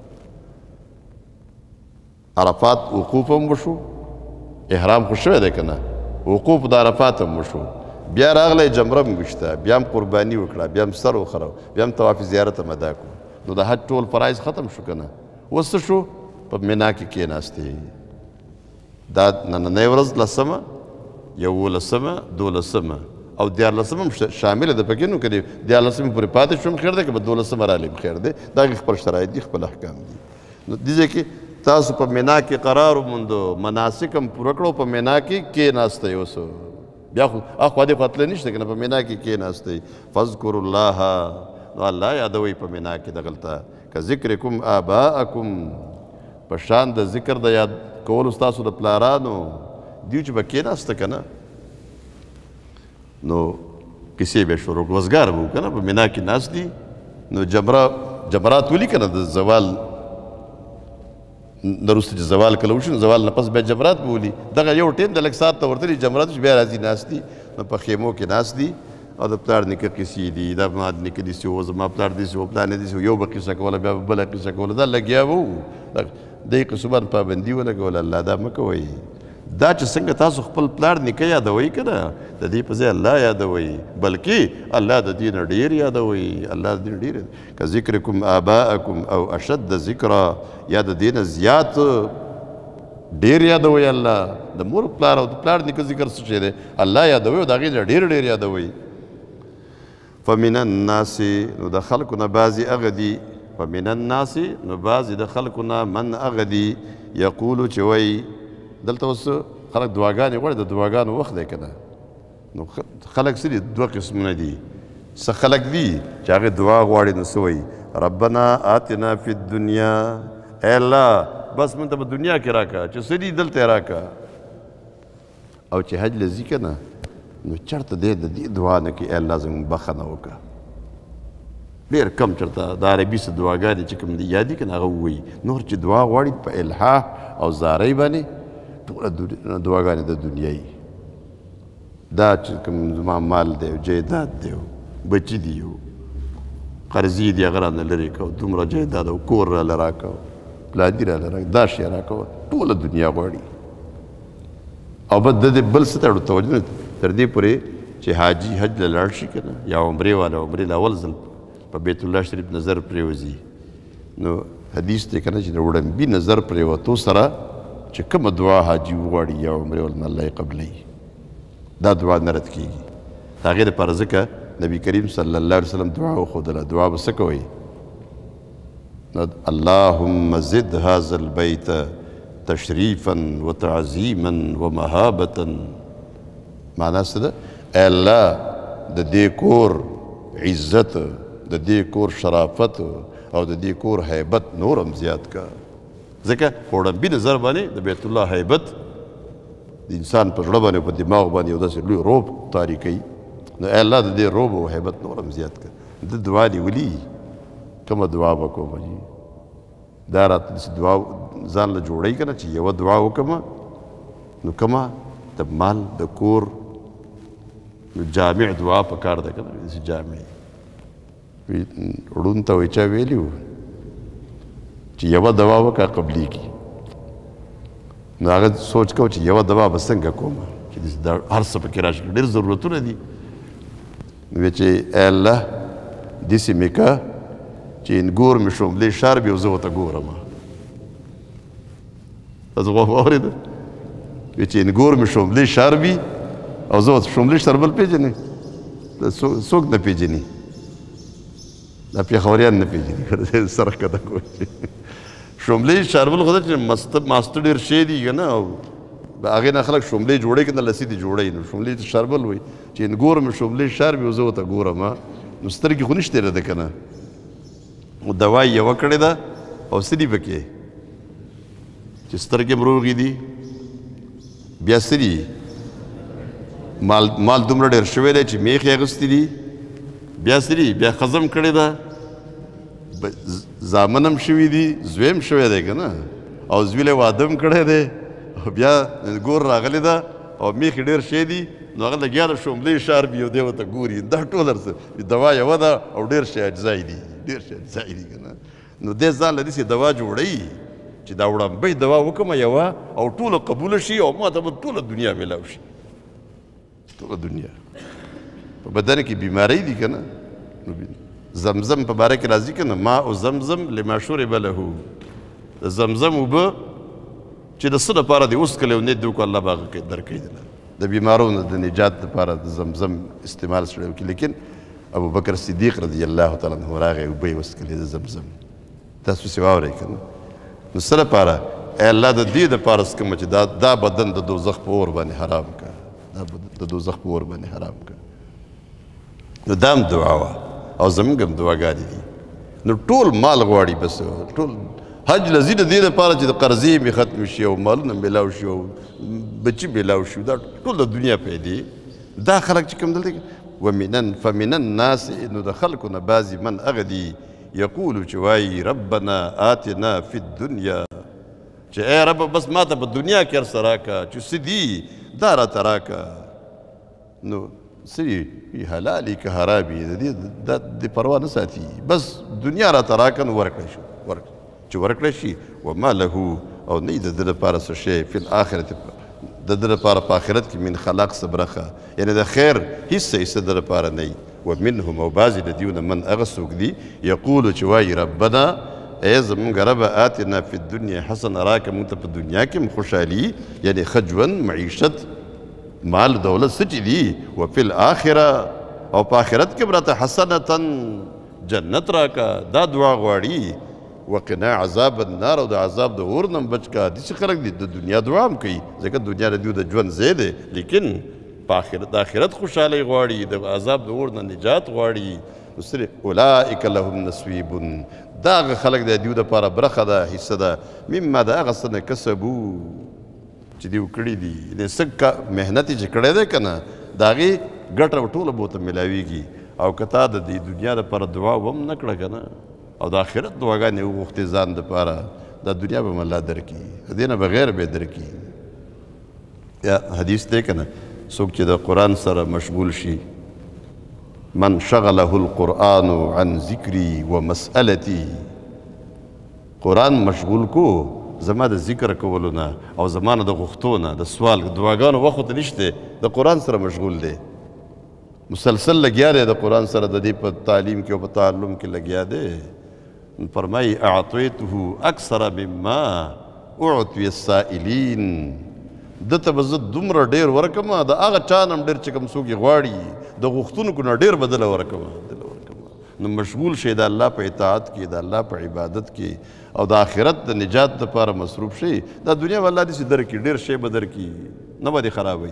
عرفات وقوف هم وشو، احرام خو شوی دی که نه، وقوف د عرفات هم وشو، بیا راغلی جمره هم وشته، بیا هم قرباني وکړه، بیا هم سر وخره، بیا هم طواف زیارت هم ادا کړو. نو د حج ټول فرایض ختم شو که نه. اوس څه شو؟ په مینا کې کېناستې. دا نننۍ ورځ 10مه، 11مه، 12مه او 14مه هم شامله ده پکې. نو که د 14مې پورې پاتې شوم خیر دی، که به 12مه راغلی خیر دی. دا خپل شرایط دي، خپل احکام دي. نو دې ځای کې تاسو په مینا کې قرار وموندو، مناسک هم پوره کړو، په مینا کې کېناستی. اوس بیا خو اخوا دې خوا تللی نشته که نه، په مینا کې کېناستی. فاذکروا الله، نو الله یادوئ په مینا کې دغلته. که ذکرکم آباءکم، په شان د ذکر د یاد کولو ستاسو د پلارانو. دیو چې به کېناسته که نه نو کیسې به شروع کړو، وزګار به وو که نه، په مینا کې ناست دي. نو جمرات ولي که نه د زوال نه وروسته چې زوال کله وشي نو زوال نه پس بیا جمرات به ولي. دغه یو ټیم د لږ ساعت ته ورتلي جمرات چې بیا راځي ناست دي. نو په خیمو کې ناست دي او د پلار نیکه کیسې دي، دا زما نیکه داسې و، زما پلار داسې و، پلار داسې و، یو به قصه کوله بیا به بله قصه کوله. دا لګیا به وو، دې قصو باندې پابندي ولګوله. الله دا مه کوئ. دا چې څنګه تاسو خپل پلار نیکه یادوئ که نه، د دې په ځای الله یادوئ، بلکې الله د دې نه ډېر یادوئ. الله د دې نه ډېر که ذکرکم آباءکم او اشد ذکرا، یا د دې نه زیات ډېر یادوئ الله. د مور پلار او د پلار نیکه ذکر څه شی دی؟ الله یادوئ او د هغې نه ډېر یادوئ. فمن الناس، نو د خلکو نه بعضې هغه دي، فمن الناس نو بعضې د خلکو نه من هغه دي یقولو چې وایي. دلته اوس خلک دعاګانې غواړي، د دعاګانو وخت دی که نه. نو خلک څه دي؟ 2 قسمونه دي. څه خلک دي چې هغې دعا غواړي، نو څه وایي؟ ربنا آتنا فی الدنیا، ای الله بس موږ ته په دنیا کې راکړه، چې څه دي دلته یې راکړه. او چې حج له ځي که نه نو چېرته دی د دې دعا نه کوي ای الله زموږ بخښنه وکړه. ډېر کم چېرته د عربي څه دعاګانې چې کوم دي یادي که نه هغه ووایي. نور چې دعا غواړي په الحاح او زارۍ باندې ټوله دعاګانې د دنیایي، دا چې کوم زما مال دی او جایداد دی او بچي دي او قرضې دي هغه رانه لرې کړه، دومره جایداد او کور راله راکړه، پلاني راله راکړه، دا شی راکړه، ټوله دنیا غواړي. او بس د دې بل څه ته اړو توجه نه تر دې پورې چې حاجي حج له لاړ شي که نه، یا عمرې والا عمرې له اول ځل په بیت الله شریف نظر پرېوځي. نو حدیث دی که نه چې د وړمبي نظر پرېوتو سره چې کومه دعا حاجي وغواړي یا عمرې والا الله یې قبلوي، دا دعا نه رد کېږي. د هغې دپاره ځکه نبي کریم صلی الله علیه وسلم دعا وښودله. دعا به څه کوئ؟ اللهم زد هذا البيت تشریفا وتعظیما ومهابة. معنا څه ده؟ ای الله د دې کور عزت، د دې کور شرافت او د دې کور هیبت نور هم زیات کا. ځکه په وړمبي نظر باندې د بیت الله هیبت د انسان په زړه باندې او په دماغ باندې یو داسې لوی روب طاري کوي. نو ای الله د دې روب او هیبت نور هم زیات کا. د دعا دې ولي کومه دعا به کومه جي؟ دا راته داسې دعا ځان له جوړوي که نه چې یوه دعا وکړمه نو کومه د مال د کور جامع دعا په کار ده که نه، داسې جامع ړوند ته وایي چا ویلي وو چې یوه دوا وکړه قبلیږي. نو هغه سوچ کوو چې یوه دوا به څنګه کومه چې دا هر څه پکې راشي، ډېر ضرورتونه دي. نو ویې چې ای الله داسې مې که چې انګور مې شوملې شار وي او زه ورته ګورم. تاسو واورېده؟ ویې چې انګور مې شوملې شار وي او زه ورته شوملې شربل پېژنې؟ څوک نه پېژني، دا پېښوریان نه پېژني، سر ښکته کوي. شوملې شاربل خو دا چې ماسته ډېر شی دي که نه، او د هغې نه خلک شوملې جوړوي که نه لسی دې جوړوي. نو شوملې ته شاربل وایي چې انګور مې شوملې شار وي او زه ورته ګورم. نو سترګې خو نشته یې ده که نه، دوا یې یوه کړې ده او څه دي پکې چې سترګې هم روغې دي، بیا څه دي مال دومره ډېر شوی دی چې میخ یې اخیستې دي بیا سری بیا خزم کړې ده زامن هم شوي دي زوی هم شوی دی که نه او زوی له واده هم کړی دی او بیا ګور راغلی ده او میخې ډېر شی دي نو هغه لګیا د شوملې شارب او دی ورته ګوري دا ټول هر دوا یوه ده او ډېر شی اجزای دي ډېر شی اجزای دي که نه نو دې ځان له داسې دوا جوړوي چې دا وړاندبۍ دوا وکړمه یوه او ټوله قبوله شي او ما ته به ټوله دنیا میلاو شي ټوله دنیا په بدن کې بیماری دي که نه زمزم په باره کې راځي که نه ماء زمزم لما شرب له د زمزم اوبه چې د څه دپاره دې وڅښلی او نیت دې وکړو الله به هغه درکوي دله د بیمارونو د نجات دپاره د زمزم استعمال سړی وکړي لیکن ابوبکر صدیق رضی الله تعالی عنه راغی اوبه یې وڅښلې د زمزم تاسو پسې واورئ که نه نو څه دپاره ای الله د دې دپاره څکمه چې دا بدن د دوزخ په اور باندې حرام که دا د دوزخ په اور باندې حرام که نو دا هم دعا وه او زمونږ هم دعاګانې دي نو ټول مال غواړي بس ټول حج له ځي د دې دپاره چې د قرضې مې ختم شي او مالونه میلاو شي او بچي میلاو شي دا ټول د دنیا پیدې دا خلک چې کوم دلته فمن الناس نو د خلکو نه بعضې من هغه دي یقولو چې وایي ربنا آتنا فی الدنیا چې ای رب بس ما ته په دنیا کې هر څه راکړه چې څه دي دا راته راکړه نو څه حلالي که حرامي د دې د پروا نه ساتي بس دنیا راته راکړه نو ورکړی شو چې ورکړی شي وما له او نه د ده لپاره څه شی فی الآخرت د ده لپاره په آخرت کې من خلاق څه برخه یعنې د خیر هېڅ څه حصه د لپاره نه وي ومنهم او بعضې د دیو نه من هغه څوک دي یقولو چې وایي ربنا ای زمونږ ربه آتنا فی الدنیا حسنه راکړه مونږ ته په دنیا کې هم خوشحالي یعنې ښه ژوند معیشت مال دولت څه چې دي وفي الآخره او په آخرت کې به راته حسنة جنت راکړه دا دعا غواړي وقنا عذاب النار او د عذاب د اور نه بچ کا داسې خلک دي د دنیا دعا هم کوي ځکه دنیا د دوی د ژوند ځای دی لیکن په آخرت خوشحالۍ غواړي د عذاب د اور نه نجات غواړي نو صرف اولئک لهم نصیب دا هغه خلک د دوی دپاره برخه ده حصه ده مما د هغه څه نه کسبو چې دوی کړي دي یعنې څه محنت یې چې کړی دی که نه د هغې ګټه ټوله به ورته میلاویږي او که تا د دې دنیا دپاره دعا هم نه کړه که نه او د آخرت دعاګانې وغوښتې ځان دپاره دا دنیا به هم الله درکړي د دې نه بغیر به یې درکړي یا حدیث دی که نه څوک چې د قرآن سره مشغول شي من شغله القرآن عن ذکری و مسئلتی قرآن مشغول کو زما د ذکر کولو نه او زما نه د غوښتو نه د سوال دعاګانو وخت ورته نشته د قرآن سره مشغول دی مسلسل لګیا دی د قرآن سره د دې په تعلیم کې او په تعلم کې لګیا دی فرمایي اعطیته اکثر مما اعطي السائلین دته به زه دومره ډېر ورکړم د هغه چا نه هم ډېر چې کوم څوک یې غواړي د غوښتونکو نه ډېر به دله ورکړم نو مشغول شئ د الله په اطاعت کې د الله په عبادت کې او د آخرت د نجات دپاره مصروف شئ دا دنیا به الله داسې درکړي ډېر شی به درکړي نه به دې خرابوي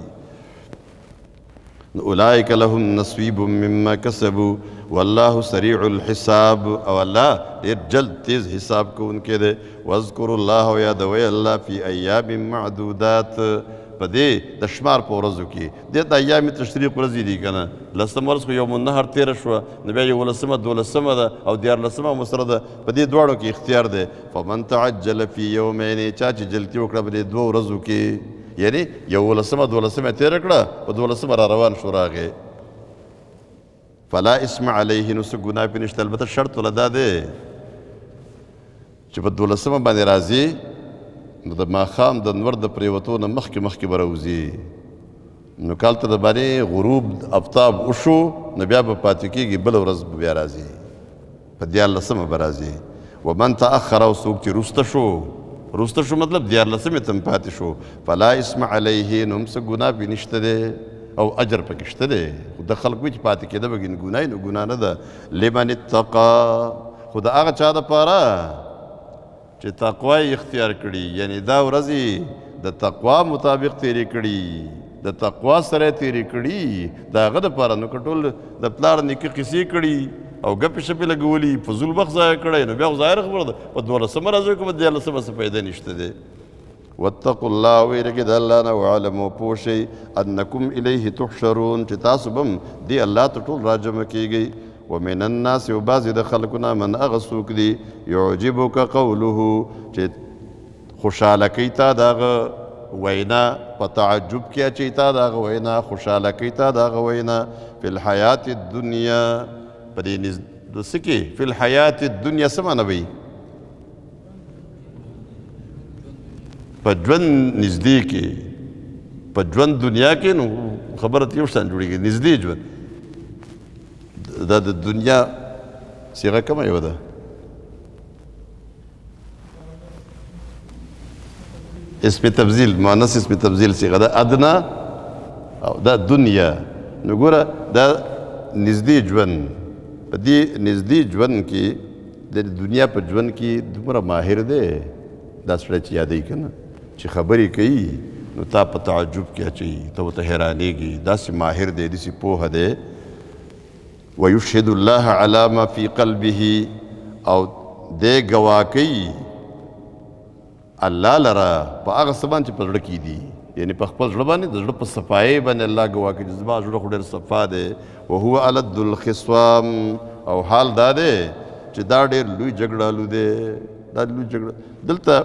اولئک لهم نصیب مما کسبوا والله سریع الحساب او الله ډېر جلد تیز حساب کوونکی دی واذکروا الله او یادوئ الله فی ایام معدودات په دې د شمار په ورځو کې دې د ایام تشریق ورځې دي که نه لسم ورځ خو یوم النهر تېره شوه نو بیا یولسمه دولسمه ده او دیارلسمه هم ورسره ده په دې دواړو کې اختیار دی فمن تعجل فی یومین چا چې جلتي وکړه په دې دوه ورځو کې یعنی یولسمه دولسمه تېره کړه په دولسمه را روان شو راغی فلا اسم علیه نو څه ګناه پرې نشته البته شرط وله دا دی چې په دولسمه باندې راځي نو د ماښام د نور د پرېوتو نه مخکې به راوځي نو کال ته د باندې غروب افتاب وشو نو بیا به پاتې کېږي بله ورځ به بیا راځي په دیارلسمه به راځي ومن تأخر او څوک چې وروسته شو مطلب دیارلسمې ته هم پاتې شو فلا اسم علیه نو هم څه ګناه پرې نشته دی او اجر پکې شته دی خو د خلک وایي چې پاتې کېده به ګناه نو ګناه نه ده لمن اتقا خو د هغه چا دپاره چې تقوا یې اختیار کړي یعنی دا ورځې د تقوا مطابق تیرې کړي د تقوا سره تیرې کړي د هغه دپاره نو که ټول د پلار نیکه قصې کړي او ګپې شپې لګولي فضول وخت ضایع کړی نو بیا خو ظاهره خبره ده په دولسمه راځو که په دیارلسمه څه فایده نشته دی واتقوا الله ویرګې د الله نه واعلموا پوه شئ انکم الیه تحشرون چې تاسو به هم دې الله ته ټول راجمع کیږئ ومن الناس و بعضې د خلکونه من هغه څوک دي یعجبک قوله چې خوشحاله کوي تا د هغه وینا په تعجب کې اچوي تا د هغه وینا خوشحاله کوي تا د هغه وینا فی الحیات الدنیا په دې د څه کې فی الحیات الدنیا څه معنی وایي په ژوند نږدې کې په ژوند دنیا کې نو خبره یو شان جوړېږي نږدې ژوند دا د دنیا صيغه کومه یوه ده اسم تبذیل مؤنث اسم تبذیل صيغه ده ادنا او دا دنیا نو ګوره دا نږدې ژوند په دې نږدې ژوند کې د دنیا په ژوند کې دومره ماهر دی دا سړی چې یادوي که نه چې خبرې کوي نو تا په تعجب کې اچوي ته ورته حیرانېږي داسې ماهر دی داسې پوهه دی ویشهد الله علی ما فی قلبه او دی ګواه کوي الله لره په هغه څه باندې چې په زړه کې دي یعنی په خپل زړه باندې د زړه په صفایۍ باندې الله ګواه کوي چې زما زړه خو ډېر صفا دی وهو الد الخصام او حال دا دی چې دا ډېر لوی جګړالو دی دا لوی جګړه دلته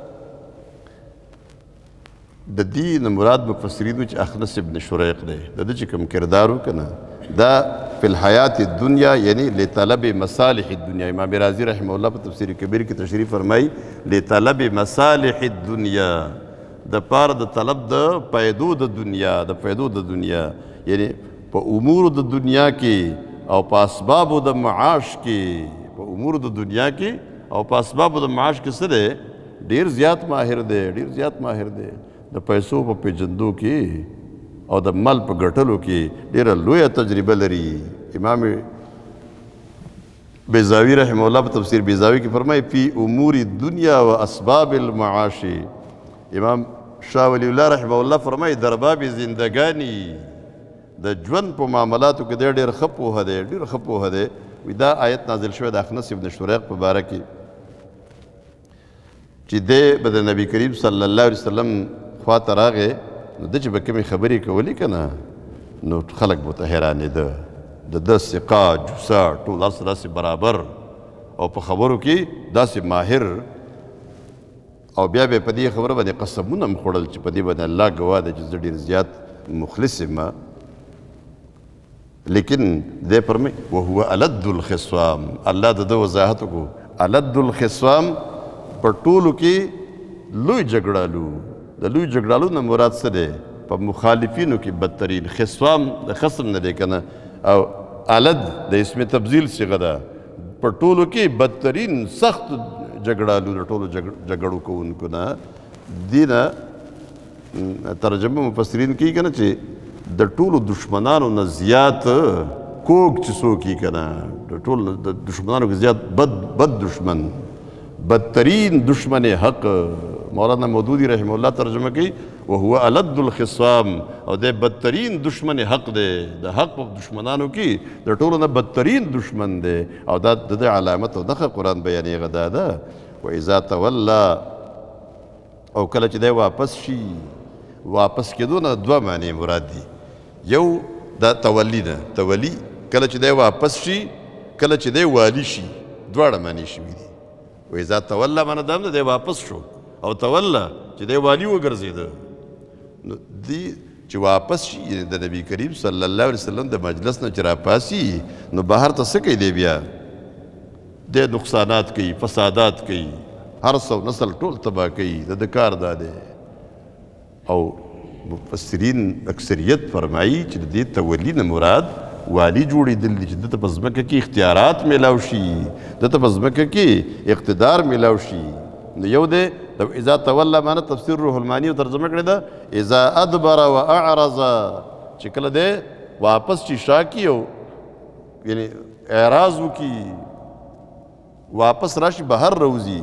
د دې نه مراد مفسرینو چې اخنس ابن شریق دی د ده چې کوم کردار و که نه دا فی الحیات الدنیا یعنی لطلب مصالح الدنیا امام رازی رحمه الله په تفسیر کبیر کې تشریح فرمایي لطلب مصالح الدنیا د پاره د طلب د پیدو د دنیا د پیدو د دنیا یعنی په امور د دنیا کې او په اسبابو د معاش کې په امور د دنیا کې او په اسبابو د معاش کې څه دی ډېر زیات ماهر دی ډېر زیات ماهر دی د پیسو په پیژندو کې او د مال په ګټلو کې ډېره لویه تجربه لري امام بیضاوي رحمه الله په تفسیر بیضاوي کې فرمایي فی امور الدنیا و اسباب المعاش امام شاه ولی الله رحمه الله فرمایي در باب زندګاني د ژوند په معاملاتو کې دی ډېر ښه پوهه دی ډېر ښه پوهه دی وي دا آیت نازل شوی د اخنس ابن شریق په باره کې چې دی به د نبي کریم صلی الله علیه وسلم خواته راغی نو ده چې به کومې خبرې کولې که نه نو خلک به ورته حیرانېده د ده ثقه جوسه ټول هر څه داسې برابر او په خبرو کې داسې ماهر او بیا به په دې خبره باندې قسمونه هم خوړل چې په دې باندې الله ګواه دی چې زه ډېر زیات مخلص یم لیکن دی فرمایي وهو الد الخصام الله د ده وضاحت وکړو الد الخصام په ټولو کې لوی جګړالو د لوی جګړالو نه مراد څه دی په مخالفینو کې بدترین خصام د خصم نه دی که نه او الد د اسم تبذیل صیغه ده په ټولو کې بدترین سخت جګړالو د ټولو جګړو کوونکو نه دې نه ترجمه مفسرین کوي که نه چې د ټولو دشمنانو نه زیات کوږ چې څوک وي که نه د ټولو د دشمنانو کې زیات بد دشمن بدترین دشمن حق مولانا مودودی رحمه الله ترجمه کوي وهو الد الخصام او دی بدترین دشمن حق دی د حق په دشمنانو کې د ټولو نه بدترین دشمن دی او دا د ده علامت او نښه قرآن بیانې هغه دا ده واذا تولا او کله چې دی واپس شي واپس کېدو نه دوه معنی مراد دي یو دا تولی ده تولی کله چې دی واپس شي کله چې دی والی شي دواړه معنی شوي دي واذا تولا معنی دا هم ده دی واپس شو او تولا چې دی والی وګرځېده نو دی چې واپس شي د نبی کریم صلی الله علیه وسلم د مجلس نه چې راپاسي نو بهر ته څه کوي دی بیا دی نقصانات کوي فسادات کوي هر څه نسل ټول تباه کوي د ده کار دا دی او مفسرین اکثریت فرمایي چې د دې تولی نه مراد والی جوړېدل دي چې دته په ځمکه کې اختیارات میلاو شي دته په ځمکه کې اقتدار میلاو شي نو یو دی د اذا تولا معنی تفسیر روح المانی ترجمه کړې ده اذا ادبر و اعرض چې کله دی واپس شي شا کي او یعنی اعراض وکړي واپس راشي بهر روزي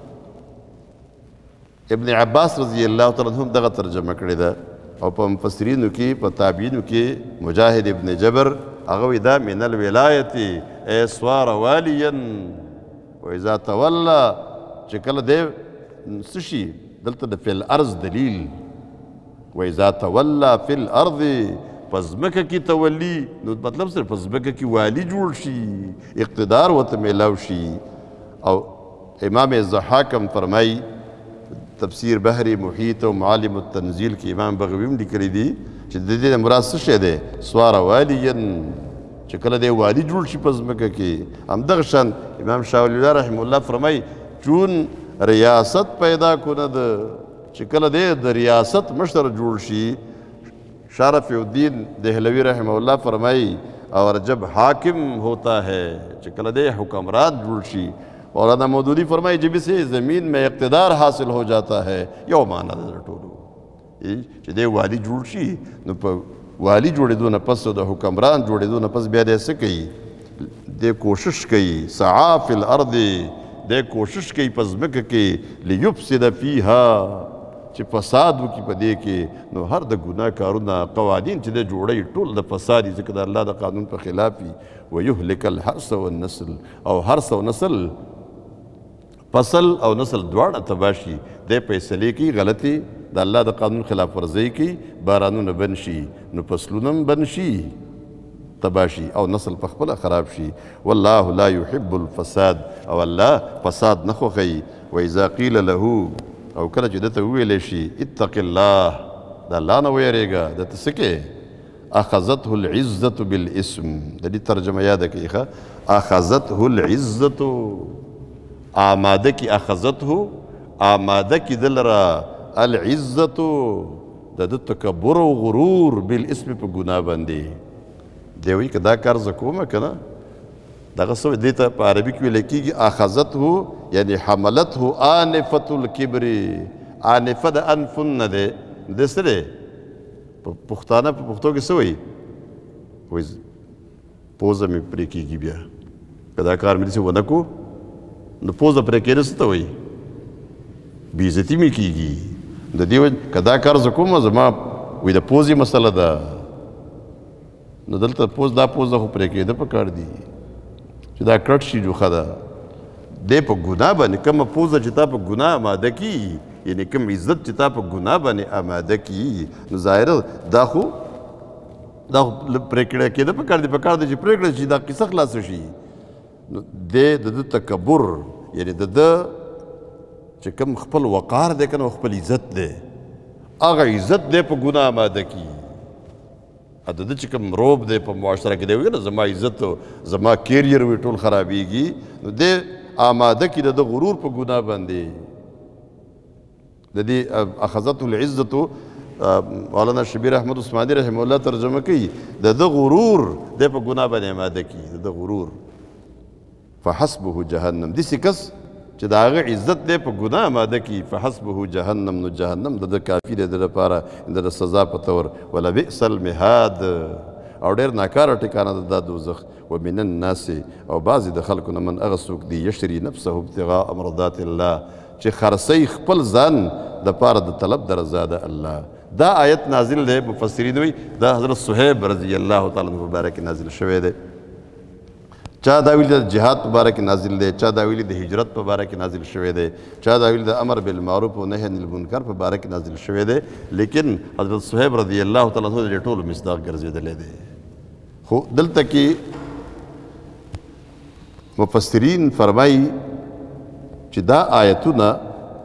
ابن عباس رضی الله تعالی عنہ دغه ترجمه کړې ده او په مفسرینو کې په تابعینو کې مجاهد ابن جبر هغه وایي دا من الولایت ای صار والیا واذا تولا چې کله دی څه شي دلته د فی الارض دلیل واذا تولا فی الارض پزمکه کی تولی نو مطلب صرف پزمکه کی والی جوړ شي اقتدار ورته میلاو شي. او امام ضحاکم فرمائی تفسیر بحری محیط و معالم التنزیل کی امام بغوی هم لیکلی دي چې د دې نه مراد څه شی دی؟ سوار والیا چې کله دی والی جوړ شي په ځمکه کې. همدغه شان امام شاه ولی الله رحمه الله فرمایي چون ریاست پیدا کند چې کله دی د ریاست مشر جوړ شي. شارف الدین دہلوی رحمہ اللہ فرمائی اور جب حاکم ہوتا ہے چې کله دی حکمران جوړ شي. مولانا مودودی فرمائی جب اسے زمین میں اقتدار حاصل ہو جاتا ہے یو معنی ده ټولو چې دی والی جوړ شي نو په والی جوړېدو نه پس د حکمران جوړېدو نه پس بیا دی څه کوي؟ دی کوشش کوي سعا فی الارض دی کوشش کوي په ځمکه کې لیفسد فیها چې فساد وکړي په دې کې. نو هر د ګناه کارونه قوانین چې دی جوړوي ټول د فساد دي ځکه د الله د قانون په خلاف وي. ویهلک الحرث والنسل او حرث او نسل فصل او نسل دواړه تباه شي. دی فیصلې کوي غلطي د الله د قانون خلاف ورزي کوي بارانونه بند شي نو فصلونه هم بند شي تباه شي او نسل په خپله خراب شي. والله لا يحب الفساد او الله فساد نه خوښوي. واذا قیل له او کله چې دته وویلی شي اتق الله د الله نه ویرېږه دته څه کې؟ اخذته العزة بالاسم. د دې ترجمه یاده کړئ ښه. اخذته العزة آماده کی اخذته آماده کی دل را العزة د تکبر و غرور بالاسم په ګناه باندې. دی وایي که دا کار زه کومه که نه دغه څه دې ته په عربي کې ویلی کېږي اخذته یعنی حملته آنفة الکبر. آنفه د انفن نه دی د څه دی؟ په پښتانه په پښتو کې څه وایي؟ وایي پوزه مې پرې کېږي بیا که دا کار مې داسې ونه کړو نو پوزه پرې کېدل څه ته وایي؟ بېعزتي مې کېږي. د دې وجې که دا کار زه کومه زما وایي د پوزې مسله ده نو دلته دا پوزه خو پرې کېده پکار دي چې دا کټ شي جو ښه ده. دی په ګناه باندې کومه پوزه چې تا په ګناه اماده کي یعنی کوم عزت چې تا په ګناه باندې اماده کي نو ظاهره دا خو پرېکړه کېده پکار دي چې پرېکړه شي دا قصه خلاصه شي. نو دی د ده تکبر یعنی د ده چې کوم خپل وقار دی که نه خپل عزت دی هغه عزت دی په ګناه اماده کي. د ده چې کوم روب دی په معاشره کې دی وایي نه زما عزت زما کیریر وي ټول خرابېږي نو دی آماده کي د ده غرور په ګناه باندې. د دې اخذته العزة مولانا شبیر احمد عثماني رحمه الله ترجمه کوي د ده غرور دی په ګناه باندې اماده کي د ده غرور. فحسبه جهنم داسې کس چې د هغه عزت دی په ګناه اماده کي فحسبه جهنم نو جهنم د ده کافي دی د لپاره د سزا په طور. ولبئس المهاد او ډېر ناکاره ټکانه ده دا دوزخ. ومن الناس او بعضې د خلکو نه من هغه څوک دی یشري نفسه ابتغاء مرضات الله چې خرڅوي خپل ځان دپاره د طلب د رضا د الله. دا آیت نازل دی مفسرین وایي دا حضرت صہیب رضی الله تعالی عنہ په باره کې نازل شوی دی. چا دا ویلي د جهاد په باره کې نازل دی چا دا ویلي د هجرت په باره کې نازل شوی دی چا دا ویلي د امر بالمعروف و نهی عن المنکر په باره کې نازل شوی دی. لیکن حضرت صہیب رضی الله تعالی عنہ د ټولو مصداق ګرځېدلی دی. خو دلته کې مفسرین فرمایي چې دا آیتونه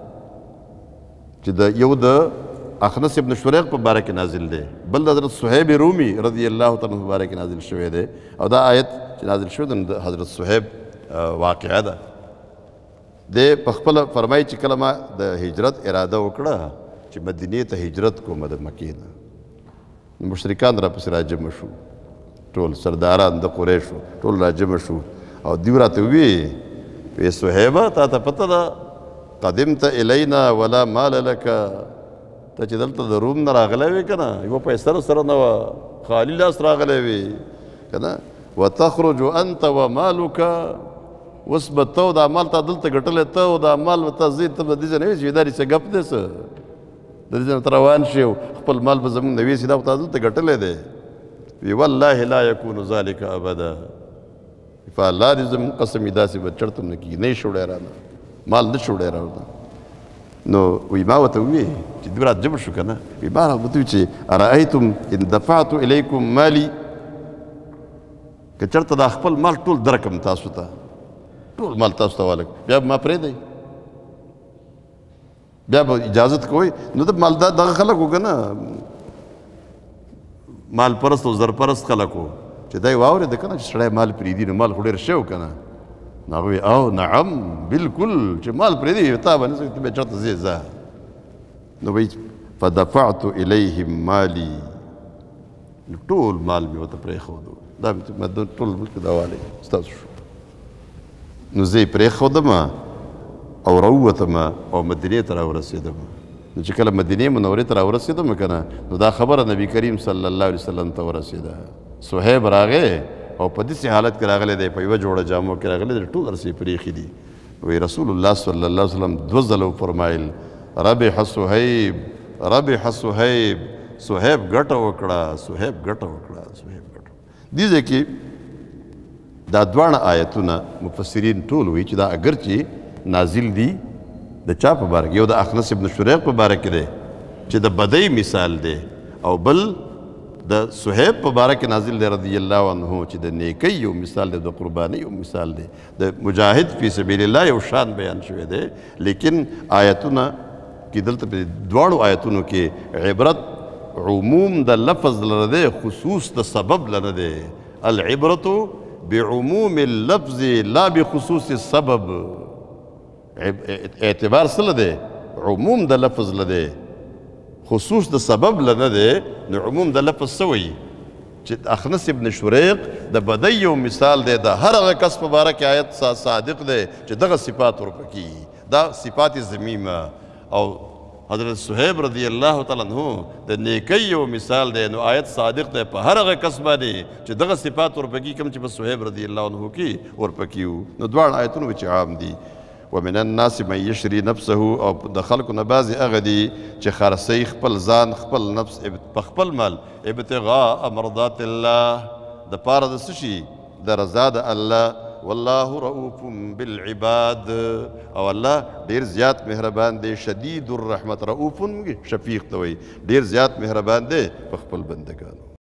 چې د یو د اخنس ابن شریق په باره کې نازل دی بل د حضرت صہیب رومی رضی الله تعالی عنہ په باره کې نازل شوی دی. او دا آیت چې نازل شوی دی د حضرت صہیب واقعه ده. دی په خپله فرمایي چې کله ما د هجرت اراده وکړه چې مدینې ته هجرت کومه د مکې نه مشرکان راپسې راجمع شو ټول سرداران د قریشو ټول راجمع شو او دوی راته وویې وی صہیبه تا ته پته ده قدمت الینا ولا مال لک ته چې دلته د روم نه راغلی وې که نه یوه پیسه سره نه وه خالي لاس راغلی وې که نه وتخرج انت ومالک اوس به ته دا مال تا دلته ګټلی ته او دا مال به تا ځې ته به دې ځای نه ویسې دا څه ګپ دی څه د دې ځای نه ته روان شي او خپل مال به زموږ نه ویسې دا به تا دلته ګټلی دی. وی والله لا یکون ذلک ابدا فالله دې زموږ قسم داسې به چړته نه کېږي نه یې شوړی رانه مال نه شوړی رانه. نو وی ما ورته وویې چې دوی رات جمع شو که نه وی ما ورته وویل چې ارأیتم ان دفعت الیکم مالی که چېرته دا خپل مال ټول درکم تاسو ته ټول مال تاسو ته والک بیا به ما پرېږدئ بیا به اجازت کوئ نو د مال دغه خلک وو که نه مال پرست او زر پرست خلک وو چې دا یې واورېده که نه چې سړی مال پرېږدي نو مال خو ډېر ښه و که نه نو هغوی او نعم بلکل چې مال پرېږدي تا به نه ته بیا چېرته ځې ځه نو وایي فدفعت الیهم مالي نو ټول مال مې ورته پرېښودو دا مې ټول ملک دا والی ستاسو شو نو زه یې پرېښودم او راووتم او مدینې ته راورسېدم نو چې کله مدینې منورې ته راورسېدم که نه نو دا خبره نبي کریم صلی الله علیه وسلم ته ورسېده صہیب راغی او په داسې حالت کې راغلی دی په یوه جوړه جامو کې راغلی دی ټول هر څه یې پرېښي دي وایي رسول الله صلی الله علیه وسلم دوه ځله وفرمایل ربح صہیب ربح صہیب صہیب ګټه وکړه صہیب ګټه وکړه صہیب ګټه دې ځای کې دا دواړه آیتونه مفسرین ټول وایي چې دا اگر چې نازل دي د چا په باره کې یو د اخنس ابن شریق په باره کې دی چې د بدۍ مثال دی او بل د صہیب په باره کې نازل دی رضی الله عنه چې د نیکۍ یو مثال دی د قربانۍ یو مثال دی د مجاهد فی سبیل الله یو شان بیان شوی دی لیکن آیتونه کې دلته په دواړو آیتونو کې عبرت عموم د لفظ لره دی خصوص د سبب لره دی العبرت بعموم اللفظ لا بخصوص السبب اعتبار څه دی عموم د لفظ لدی خصوص د سبب لنه دی نو عموم د لفظ څه وایي چې اخنس ابن شریق د بدۍ یو مثال دی د هر هغه کس په باره کې آیت صادق دی چې دغه صفات ورپکې دا صفات ذمیمه او حضرت صہیب رضی الله تعالی عنہ د نیکۍ یو مثال دی نو آیت صادق دی په هر هغه کس باندې چې دغه صفات ورپکې کوم چې په صہیب رضی الله عنه کې ورپکې وو نو دواړه آیتونه چې عام دي ومن الناس من یشری نفسه او د خلکو نه بعضې هغه دي چې خرڅوي خپل ځان خپل نفس په خپل مال ابتغاء مرضات الله د پاره د څه شي د رضا د الله والله رؤوف بالعباد او الله ډیر زیات مهربان دی شدید الرحمت رؤوف شفیق ته وایي ډیر زیات مهربان دی په خپل بندګانو